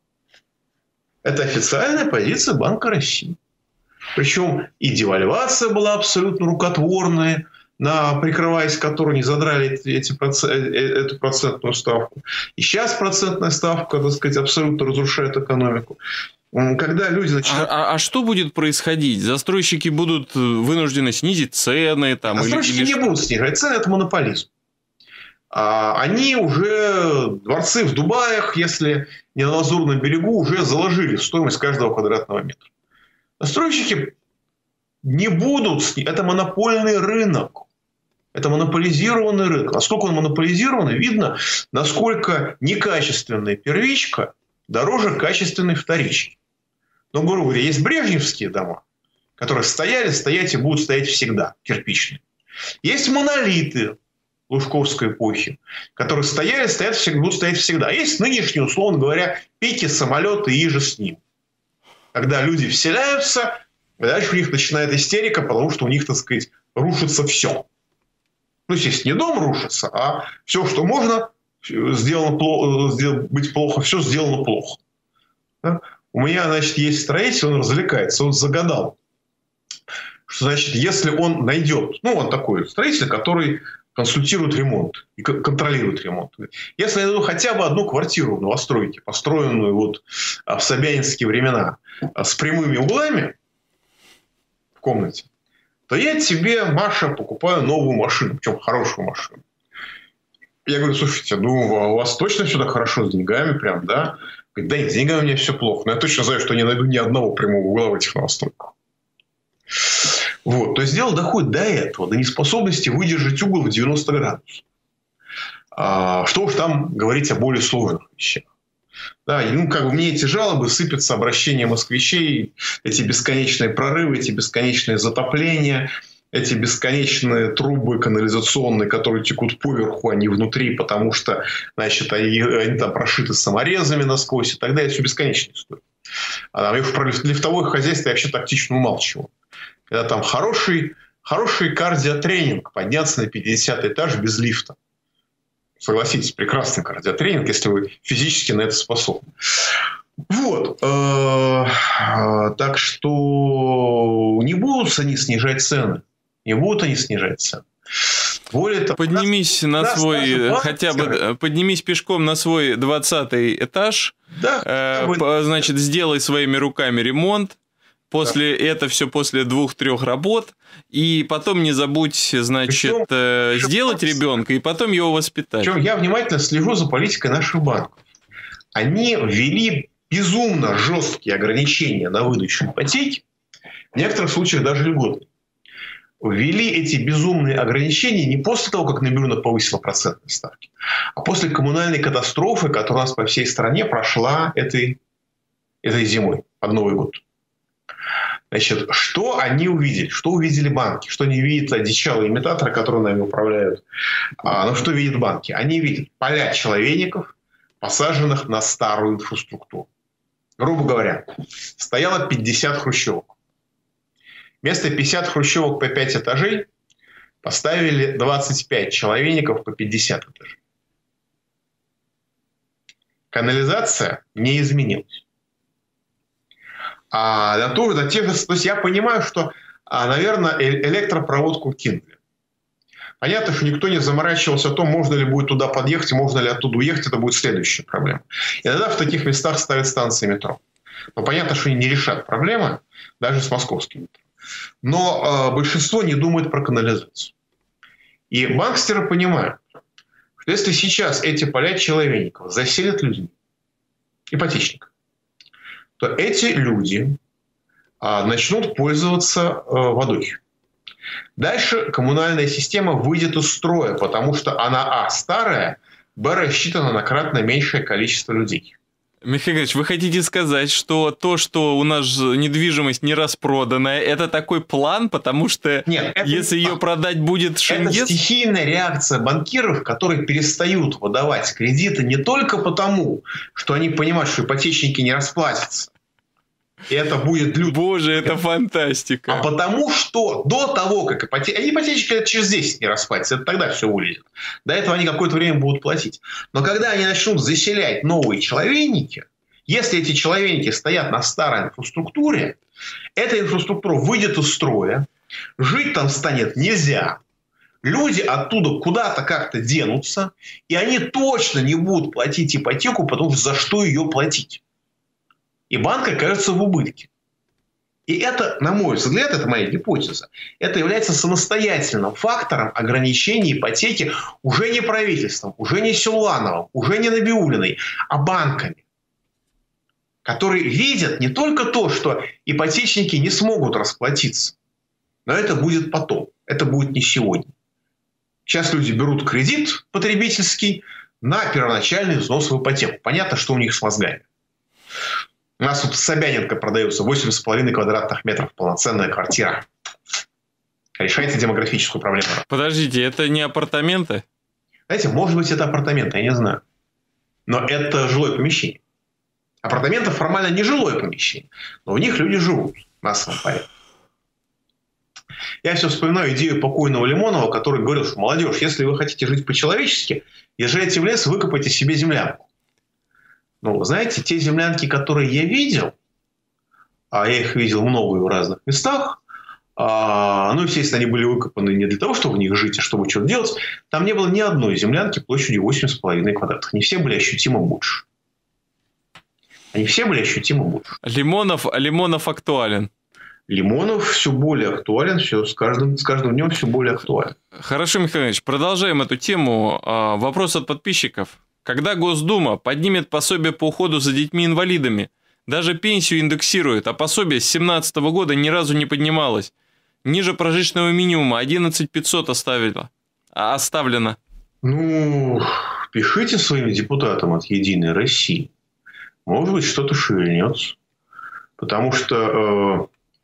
Это официальная позиция Банка России. Причем и девальвация была абсолютно рукотворная, на, прикрываясь которой не задрали эти, эту процентную ставку. И сейчас процентная ставка, так сказать, абсолютно разрушает экономику. Когда люди начинают... а, а, а что будет происходить? Застройщики будут вынуждены снизить цены? Там, Застройщики или, не или... будут снижать цены, это монополизм. А они уже, дворцы в Дубаях, если не на Лазурном берегу, уже заложили стоимость каждого квадратного метра. Застройщики не будут, это монопольный рынок. Это монополизированный рынок. Насколько он монополизированный, видно, насколько некачественная первичка дороже качественной вторички. Но, грубо говоря, есть брежневские дома, которые стояли, стоять и будут стоять всегда, кирпичные. Есть монолиты лужковской эпохи, которые стояли, стоят, будут стоять всегда. А есть нынешние, условно говоря, пики, самолеты и же с ним. Когда люди вселяются, и дальше у них начинает истерика, потому что у них, так сказать, рушится все. Ну, естественно, не дом рушится, а все, что можно сделано плохо, быть плохо, все сделано плохо. Да? У меня, значит, есть строитель, он развлекается, он загадал, что, значит, если он найдет, ну, он такой строитель, который консультирует ремонт и контролирует ремонт. Если я найду хотя бы одну квартиру в новостройке, построенную вот в собянинские времена, с прямыми углами в комнате, то я тебе, Маша, покупаю новую машину, причем хорошую машину. Я говорю, слушайте, ну, у вас точно все так хорошо с деньгами прям, да? Говорит, да нет, с деньгами у меня все плохо. Но я точно знаю, что не найду ни одного прямого угла в этих новостройках. Вот. То есть дело доходит до этого, до неспособности выдержать угол в девяносто градусов. А, что уж там говорить о более сложных вещах. Да, и, ну, как бы мне эти жалобы сыпятся, обращения москвичей, эти бесконечные прорывы, эти бесконечные затопления, эти бесконечные трубы канализационные, которые текут поверху, а не внутри, потому что, значит, они, они там прошиты саморезами насквозь и так далее. Это все бесконечная история. А я уж про лифтовое хозяйство я вообще тактично умалчиваю. Когда там хороший, хороший кардиотренинг, подняться на пятидесятый этаж без лифта. Согласитесь, прекрасный кардиотренинг, если вы физически на это способны. Вот. Так что не будут они снижать цены. Не будут они снижать цены. Более того, поднимись на да, свой, хотя бы поднимись пешком на свой двадцатый этаж, да, э, значит, сделай своими руками ремонт. После да. это все после двух-трех работ, и потом не забудь, значит, причем, сделать причем, ребенка, и потом его воспитать. Причем я внимательно слежу за политикой наших банков. Они ввели безумно жесткие ограничения на выдачу ипотеки, в некоторых случаях даже льготы. Ввели эти безумные ограничения не после того, как Набиуллина повысила процентные ставки, а после коммунальной катастрофы, которая у нас по всей стране прошла этой, этой зимой, под Новый год. Значит, что они увидели? Что увидели банки? Что не видят одичалые имитаторы, которые нами управляют? А, ну, что видят банки? Они видят поля человейников, посаженных на старую инфраструктуру. Грубо говоря, стояло пятьдесят хрущевок. Вместо пятидесяти хрущевок по пять этажей поставили двадцать пять человейников по пятьдесят этажей. Канализация не изменилась. А на то, на тех же, то есть я понимаю, что, наверное, электропроводку кинули. Понятно, что никто не заморачивался о том, можно ли будет туда подъехать, можно ли оттуда уехать. Это будет следующая проблема. Иногда в таких местах ставят станции метро. Но понятно, что они не решат проблемы, даже с московским метро. Но э, большинство не думает про канализацию. И банкстеры понимают, что если сейчас эти поля человейников заселят людьми, ипотечников, то эти люди а, начнут пользоваться а, водой. Дальше коммунальная система выйдет из строя, потому что она, а, старая, б, рассчитана на кратно меньшее количество людей. Михаил Ильич, вы хотите сказать, что то, что у нас недвижимость не распроданная, это такой план, потому что Нет, это если ее продать будет шенгет... Это стихийная реакция банкиров, которые перестают выдавать кредиты не только потому, что они понимают, что ипотечники не расплатятся. И это будет люто. Боже, это фантастика. А потому что до того, как ипотечники... Ипотечники это через десять не расплатятся, это тогда все вылезет. До этого они какое-то время будут платить. Но когда они начнут заселять новые человейники, если эти человейники стоят на старой инфраструктуре, эта инфраструктура выйдет из строя, жить там станет нельзя, люди оттуда куда-то как-то денутся, и они точно не будут платить ипотеку, потому что за что ее платить? И банк окажется в убытке. И это, на мой взгляд, это моя гипотеза, это является самостоятельным фактором ограничения ипотеки уже не правительством, уже не Силуановым, уже не Набиуллиной, а банками, которые видят не только то, что ипотечники не смогут расплатиться, но это будет потом, это будет не сегодня. Сейчас люди берут кредит потребительский на первоначальный взнос в ипотеку. Понятно, что у них с мозгами. У нас тут Собяненко продается восемь с половиной квадратных метров. Полноценная квартира. Решайте демографическую проблему. Подождите, это не апартаменты? Знаете, может быть, это апартаменты, я не знаю. Но это жилое помещение. Апартаменты формально не жилое помещение. Но в них люди живут в массовом порядке. Я все вспоминаю идею покойного Лимонова, который говорил, что молодежь, если вы хотите жить по-человечески, езжайте в лес, выкопайте себе землянку. Ну, знаете, те землянки, которые я видел, а я их видел много в разных местах, а, ну, естественно, они были выкопаны не для того, чтобы в них жить, а чтобы что-то делать, там не было ни одной землянки площадью восемь с половиной квадратов. Они все были ощутимо больше. Они все были ощутимо больше. Лимонов, Лимонов актуален. Лимонов все более актуален, все, с, каждым, с каждым днем все более актуален. Хорошо, Михаил Ильич, продолжаем эту тему. Вопрос от подписчиков. Когда Госдума поднимет пособие по уходу за детьми-инвалидами, даже пенсию индексирует, а пособие с две тысячи семнадцатого года ни разу не поднималось. Ниже прожиточного минимума одиннадцать тысяч пятьсот оставлено. А оставлено. Ну, пишите своим депутатам от «Единой России». Может быть, что-то шевельнется. Потому что... Э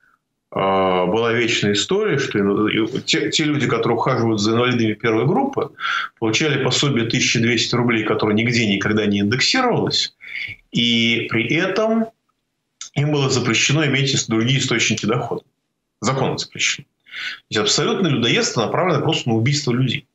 была вечная история, что те, те люди, которые ухаживают за инвалидами первой группы, получали пособие тысяча двести рублей, которое нигде никогда не индексировалось. И при этом им было запрещено иметь другие источники дохода. Законом запрещено. То есть абсолютно людоедство направлено просто на убийство людей.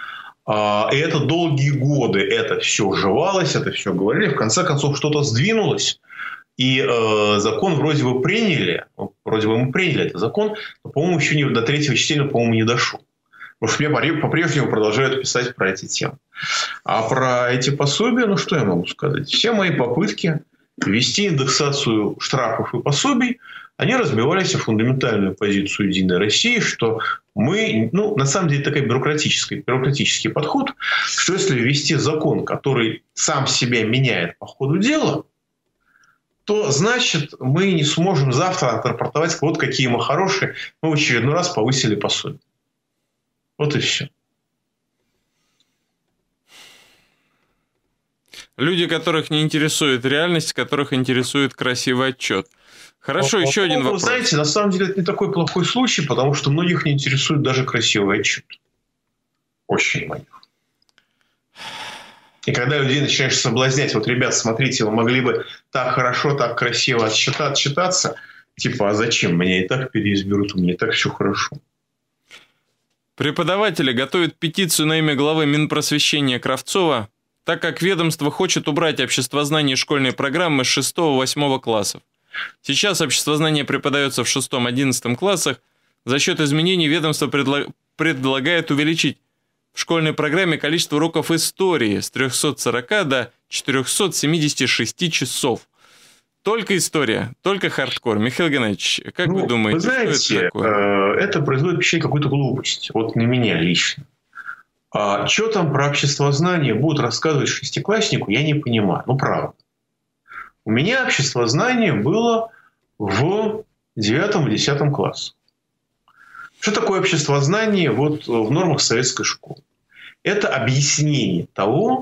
И это долгие годы это все жевалось, это все говорили. В конце концов, что-то сдвинулось. И э, закон вроде бы приняли, вроде бы мы приняли этот закон, но, по-моему, еще не, до третьего чтения, по-моему, не дошел. Потому что мне по-прежнему продолжают писать про эти темы. А про эти пособия, ну что я могу сказать? Все мои попытки ввести индексацию штрафов и пособий, они разбивались о фундаментальную позицию «Единой России», что мы, ну, на самом деле, такой бюрократический, бюрократический подход, что если ввести закон, который сам себя меняет по ходу дела, то, значит, мы не сможем завтра отрапортовать, вот какие мы хорошие, мы в очередной раз повысили пособие. Вот и все. Люди, которых не интересует реальность, которых интересует красивый отчет. Хорошо, по, еще по, один вопрос. Вы знаете, на самом деле это не такой плохой случай, потому что многих не интересует даже красивый отчет. Очень многих. И когда людей начинаешь соблазнять, вот, ребят, смотрите, вы могли бы так хорошо, так красиво отчитаться, типа, а зачем? Меня и так переизберут, у меня и так все хорошо. Преподаватели готовят петицию на имя главы Минпросвещения Кравцова, так как ведомство хочет убрать обществознание из школьной программы с шестого-восьмого классов. Сейчас обществознание преподается в шестом-одиннадцатом классах. За счет изменений ведомство предлаг... предлагает увеличить в школьной программе количество уроков истории с трёхсот сорока до четырёхсот семидесяти шести часов. Только история, только хардкор. Михаил Геннадьевич, как ну, вы думаете, вы знаете, что это такое? Это производит впечатление какую-то глупость. Вот на меня лично. А что там про обществознание будут рассказывать шестикласснику, я не понимаю. Ну, правда. У меня обществознание было в девятом-десятом классе. Что такое обществознание вот в нормах советской школы? Это объяснение того,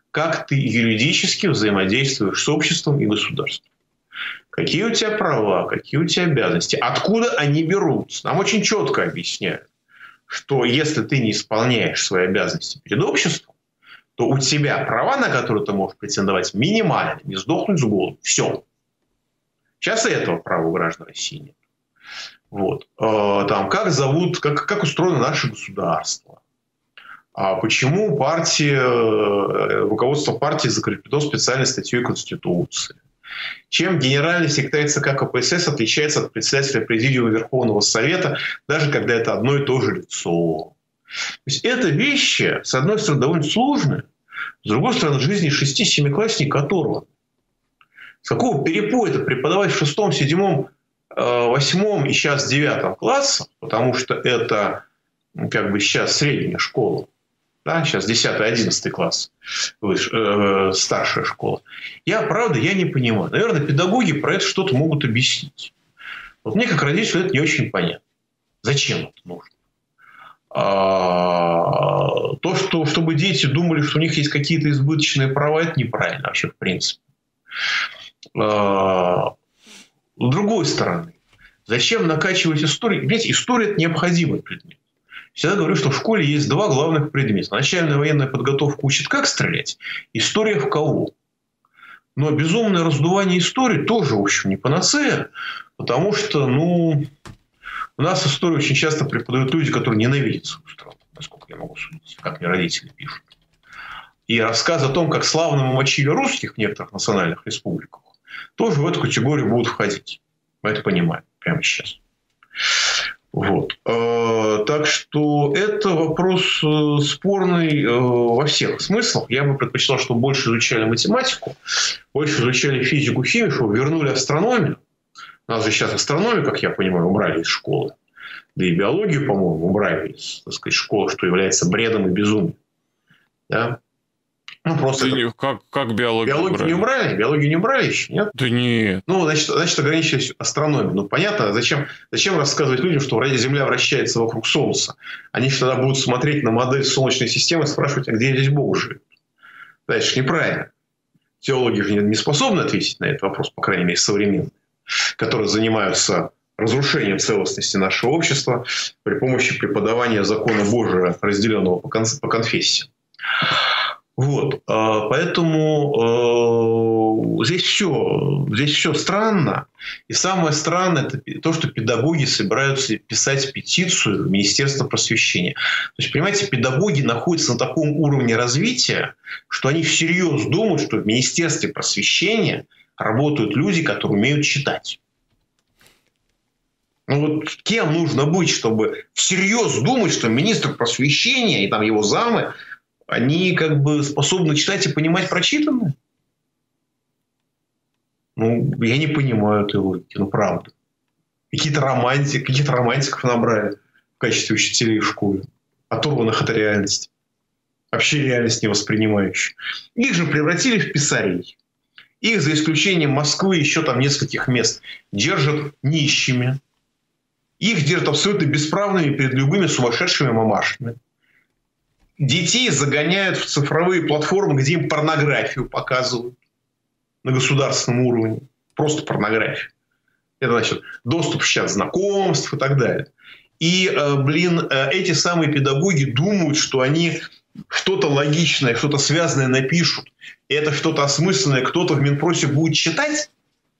как ты юридически взаимодействуешь с обществом и государством. Какие у тебя права, какие у тебя обязанности, откуда они берутся. Нам очень четко объясняют, что если ты не исполняешь свои обязанности перед обществом, то у тебя права, на которые ты можешь претендовать, минимальны. Не сдохнуть с голоду. Все. Сейчас и этого права у граждан России нет. Вот. Там, как зовут, как, как устроено наше государство. А почему партия, руководство партии закреплено специальной статьей Конституции. Чем генеральный секретарь ЦК КПСС отличается от председателя Президиума Верховного Совета, даже когда это одно и то же лицо. То есть это вещи, с одной стороны, довольно сложные, с другой стороны, жизни шести-семиклассника оторваны. С какого перепоя это преподавать в шестом, седьмом, восьмом и сейчас девятом классах, потому что это как бы сейчас средняя школа. Да, сейчас десятый, одиннадцатый класс, выше, э, старшая школа. Я, правда, я не понимаю. Наверное, педагоги про это что-то могут объяснить. Вот мне, как родителю, это не очень понятно. Зачем это нужно? А, то, что, чтобы дети думали, что у них есть какие-то избыточные права, это неправильно вообще, в принципе. А, с другой стороны, зачем накачивать историю? Понимаете, история – это необходимый предмет. Всегда говорю, что в школе есть два главных предмета. Начальная военная подготовка учит, как стрелять. История в кого. Но безумное раздувание истории тоже, в общем, не панацея. Потому что, ну, у нас историю очень часто преподают люди, которые ненавидят свою страну. Насколько я могу судить. Как мне родители пишут. И рассказ о том, как славно мы мочили русских в некоторых национальных республиках, тоже в эту категорию будут входить. Мы это понимаем прямо сейчас. Вот. Так что это вопрос спорный во всех смыслах. Я бы предпочитал, чтобы больше изучали математику, больше изучали физику, химию, чтобы вернули астрономию. У нас же сейчас астрономию, как я понимаю, убрали из школы. Да и биологию, по-моему, убрали из, так сказать, школы, что является бредом и безумием. Да? Ну, просто да это... не, как, как биологию Биологию убрали? не убрали? Биологию не убрали еще, нет? Да нет. Ну, значит, значит ограничились астрономией. Ну, понятно, зачем, зачем рассказывать людям, что Земля вращается вокруг Солнца? Они же тогда будут смотреть на модель Солнечной системы и спрашивать, а где здесь Бог живет? Да, это же неправильно. Теологи же не способны ответить на этот вопрос, по крайней мере, современные, которые занимаются разрушением целостности нашего общества при помощи преподавания закона Божия, разделенного по конфессиям. Вот, поэтому здесь все, здесь все странно. И самое странное – это то, что педагоги собираются писать петицию в Министерство просвещения. То есть, понимаете, педагоги находятся на таком уровне развития, что они всерьез думают, что в Министерстве просвещения работают люди, которые умеют читать. Ну вот кем нужно быть, чтобы всерьез думать, что министр просвещения и там его замы они как бы способны читать и понимать прочитанное? Ну, я не понимаю этой логики, ну, правда. Какие-то романтики, каких-то романтиков набрали в качестве учителей в школе, оторванных от реальности. Вообще реальность не воспринимающих. Их же превратили в писарей. Их, за исключением Москвы, еще там нескольких мест, держат нищими. Их держат абсолютно бесправными перед любыми сумасшедшими мамашами. Детей загоняют в цифровые платформы, где им порнографию показывают на государственном уровне. Просто порнографию. Это значит доступ в чат знакомств и так далее. И, блин, эти самые педагоги думают, что они что-то логичное, что-то связанное напишут. И это что-то осмысленное кто-то в Минпросе будет читать?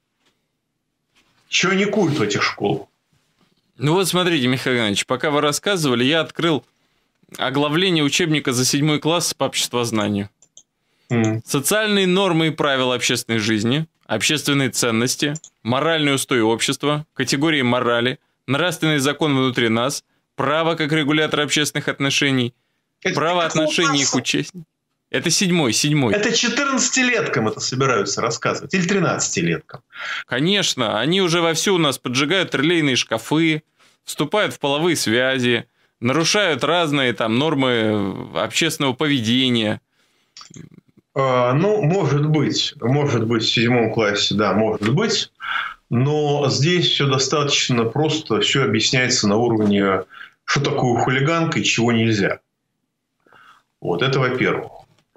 Чего они курят в этих школах? Ну вот смотрите, Михаил Иванович, пока вы рассказывали, я открыл оглавление учебника за седьмой класс по обществознанию. Mm. Социальные нормы и правила общественной жизни, общественные ценности, моральные устои общества, категории морали, нравственный закон внутри нас, право как регулятор общественных отношений, это право отношений их участников. Это седьмой, седьмой. Это четырнадцатилеткам это собираются рассказывать. Или тринадцатилеткам. Конечно, они уже вовсю у нас поджигают релейные шкафы, вступают в половые связи, нарушают разные там нормы общественного поведения. А, ну, может быть. Может быть, в седьмом классе, да, может быть. Но здесь все достаточно просто. Все объясняется на уровне, что такое хулиганка и чего нельзя. Вот это во-первых.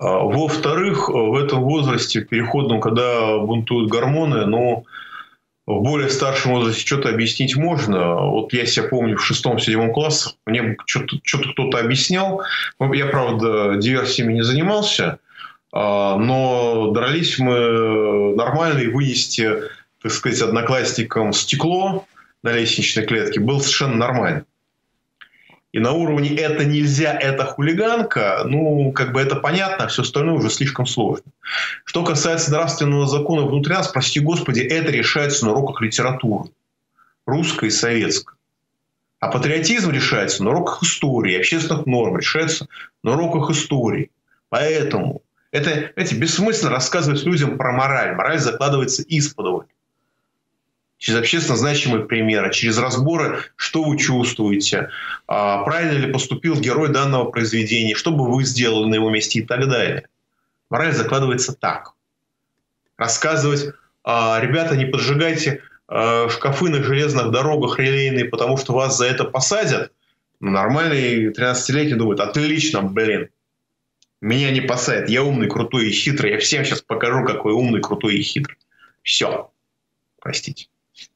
Во-вторых, в этом возрасте переходном, когда бунтуют гормоны, ну, в более старшем возрасте что-то объяснить можно. Вот я себя помню в шестом-седьмом классах, мне что-то, что-то кто-то объяснял. Я, правда, диверсиями не занимался, но дрались мы нормально, и вынести, так сказать, одноклассникам стекло на лестничной клетке было совершенно нормально. И на уровне «это нельзя, это хулиганка», ну, как бы это понятно, а все остальное уже слишком сложно. Что касается нравственного закона внутри нас, прости господи, это решается на уроках литературы. Русской и советской. А патриотизм решается на уроках истории, общественных норм решается на уроках истории. Поэтому это, знаете, бессмысленно рассказывать людям про мораль. Мораль закладывается исподволь. Через общественно значимые примеры, через разборы, что вы чувствуете, правильно ли поступил герой данного произведения, что бы вы сделали на его месте и так далее. Мораль закладывается так. Рассказывать, ребята, не поджигайте шкафы на железных дорогах релейные, потому что вас за это посадят. Ну, нормальный тринадцатилетний думает: отлично, блин, меня не посадят, я умный, крутой и хитрый, я всем сейчас покажу, какой умный, крутой и хитрый. Все. Простите.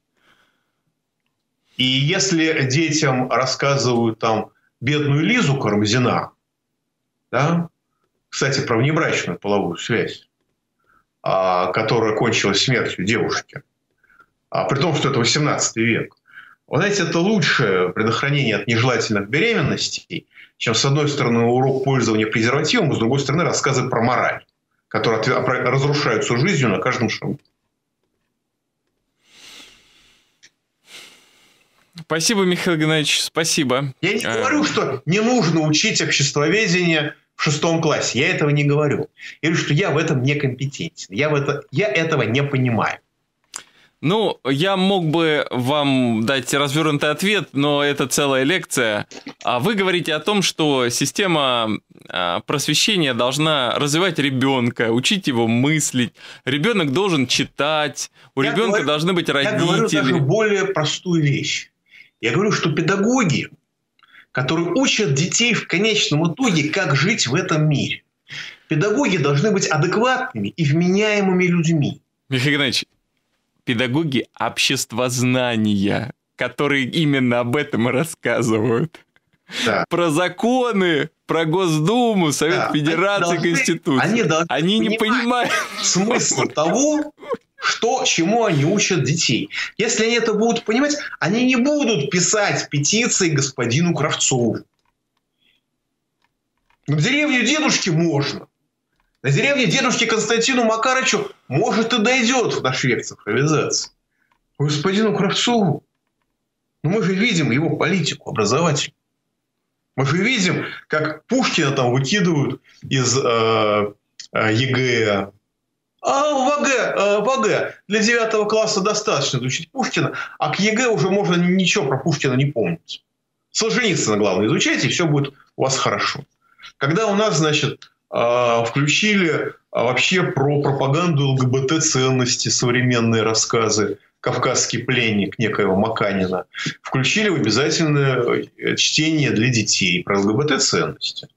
И если детям рассказывают там бедную Лизу Карамзина, да, кстати, про внебрачную половую связь, а, которая кончилась смертью девушки, а, при том, что это восемнадцатый век, вы знаете, это лучшее предохранение от нежелательных беременностей, чем, с одной стороны, урок пользования презервативом, а с другой стороны, рассказы про мораль, которые разрушаются жизнью на каждом шагу. Спасибо, Михаил Геннадьевич, спасибо. Я не говорю, что не нужно учить обществоведение в шестом классе. Я этого не говорю. Я говорю, что я в этом некомпетентен. Я, в это, я этого не понимаю. Ну, я мог бы вам дать развернутый ответ, но это целая лекция. А вы говорите о том, что система просвещения должна развивать ребенка, учить его мыслить. Ребенок должен читать, у я ребенка говорю, должны быть родители. Я говорю даже более простую вещь. Я говорю, что педагоги, которые учат детей в конечном итоге, как жить в этом мире, педагоги должны быть адекватными и вменяемыми людьми. Михаил Геннадьевич, педагоги обществознания, которые именно об этом и рассказывают. Да. Про законы, про Госдуму, Совет да. Федерации, они Конституцию. Они, они не понимают смысла того, что, чему они учат детей. Если они это будут понимать, они не будут писать петиции господину Кравцову. На деревню дедушки можно. На деревне дедушки Константину Макарычу, может, и дойдет в наш век цифровизации. Господину Кравцову. Но мы же видим его политику образовательную. Мы же видим, как Пушкина там выкидывают из э, э, ЕГЭ. А в ВГ, в ВГ для девятого класса достаточно изучить Пушкина, а к ЕГЭ уже можно ничего про Пушкина не помнить. Солженицына, главное, изучайте, и все будет у вас хорошо. Когда у нас, значит, включили вообще про пропаганду ЛГБТ-ценности современные рассказы, «Кавказский пленник» некоего Маканина, включили в обязательное чтение для детей про ЛГБТ-ценности.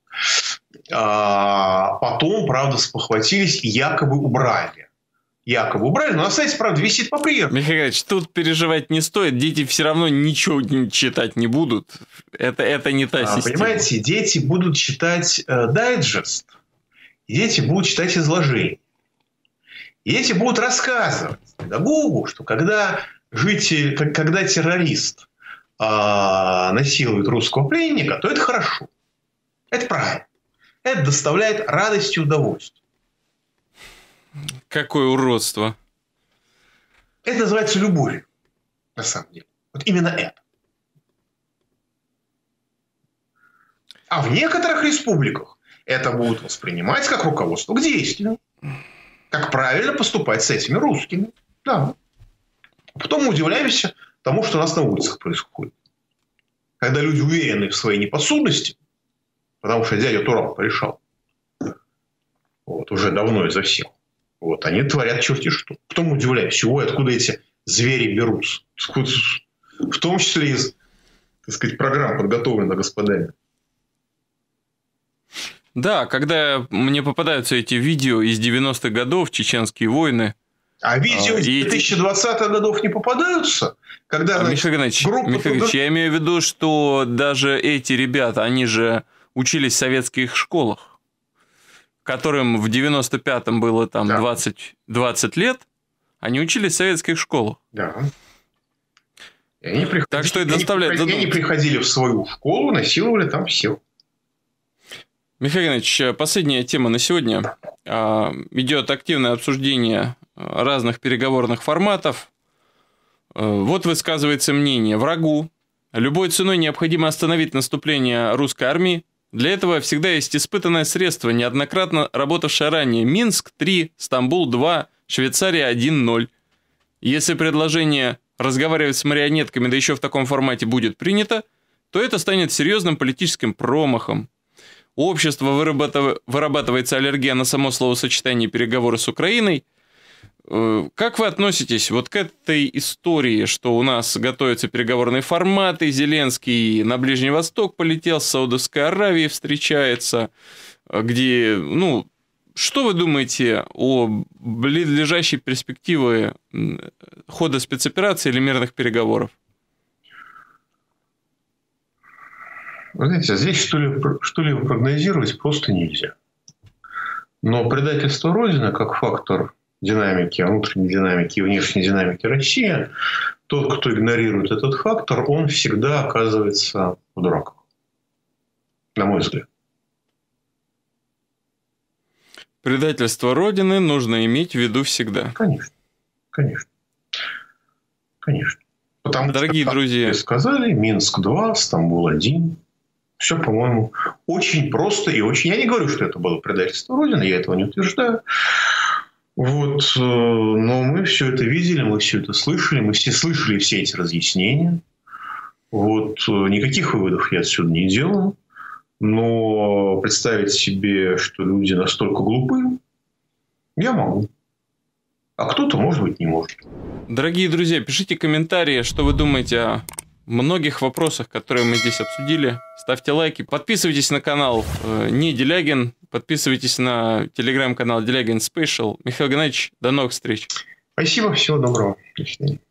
А потом, правда, спохватились и якобы убрали. Якобы убрали, но на сайте, правда, висит по-прежнему. Михаил Ильич, тут переживать не стоит. Дети все равно ничего читать не будут. Это, это не та а, система. Понимаете, дети будут читать э, дайджест. И дети будут читать изложение. И дети будут рассказывать педагогу, что когда, житель, когда террорист э, насилует русского пленника, то это хорошо. Это правильно. Это доставляет радость и удовольствие. Какое уродство. Это называется любовью. На самом деле. Вот именно это. А в некоторых республиках это будут воспринимать как руководство к действию. Как правильно поступать с этими русскими. Да. Потом мы удивляемся тому, что у нас на улицах происходит. Когда люди уверены в своей неподсудности, потому что дядя Турал порешал. Вот, уже давно изо всех. Вот, они творят черти что. Потом мы удивляемся, ой, откуда эти звери берутся. В том числе из, так сказать, программ, подготовленных господами. Да, когда мне попадаются эти видео из девяностых годов, чеченские войны. А видео из две тысячи двадцатых годов не попадаются? Когда, значит, Михаил Геннадьевич, группа... Михаил Геннадьевич, я имею в виду, что даже эти ребята, они же учились в советских школах, которым в девяносто пятом было там да. двадцать, двадцать лет, они учились в советских школах. Да. И они приходили, так что это заставляет задуматься. Они приходили в свою школу, насиловали там всех. Михаил Геннадьевич, последняя тема на сегодня. Идет активное обсуждение разных переговорных форматов. Вот высказывается мнение: врагу любой ценой необходимо остановить наступление русской армии. Для этого всегда есть испытанное средство, неоднократно работавшее ранее. Минск три, Стамбул два, Швейцария один ноль. Если предложение разговаривать с марионетками, да еще в таком формате, будет принято, то это станет серьезным политическим промахом. У общества вырабатывается аллергия на само словосочетание «переговоры с Украиной». Как вы относитесь вот к этой истории, что у нас готовятся переговорные форматы, Зеленский на Ближний Восток полетел, с Саудовской Аравией встречается, где, ну, что вы думаете о близлежащей перспективе хода спецоперации или мирных переговоров? Вы знаете, здесь что-либо, что-либо прогнозировать просто нельзя. Но предательство Родины как фактор динамики, внутренней динамики и внешней динамики России, тот, кто игнорирует этот фактор, он всегда оказывается в дураках. На мой взгляд. Предательство Родины нужно иметь в виду всегда. Конечно. Конечно. Конечно. Потому Дорогие что, друзья, как вы сказали, Минск два, Стамбул один. Все, по-моему, очень просто и очень... Я не говорю, что это было предательство Родины, я этого не утверждаю. Вот, но мы все это видели, мы все это слышали, мы все слышали все эти разъяснения. Вот, никаких выводов я отсюда не делаю. Но представить себе, что люди настолько глупы, я могу. А кто-то, может быть, не может. Дорогие друзья, пишите комментарии, что вы думаете о многих вопросах, которые мы здесь обсудили. Ставьте лайки, подписывайтесь на канал «Не Делягин», подписывайтесь на телеграм-канал Делягин Спешл. Михаил Геннадьевич, до новых встреч. Спасибо, всего доброго. До свидания.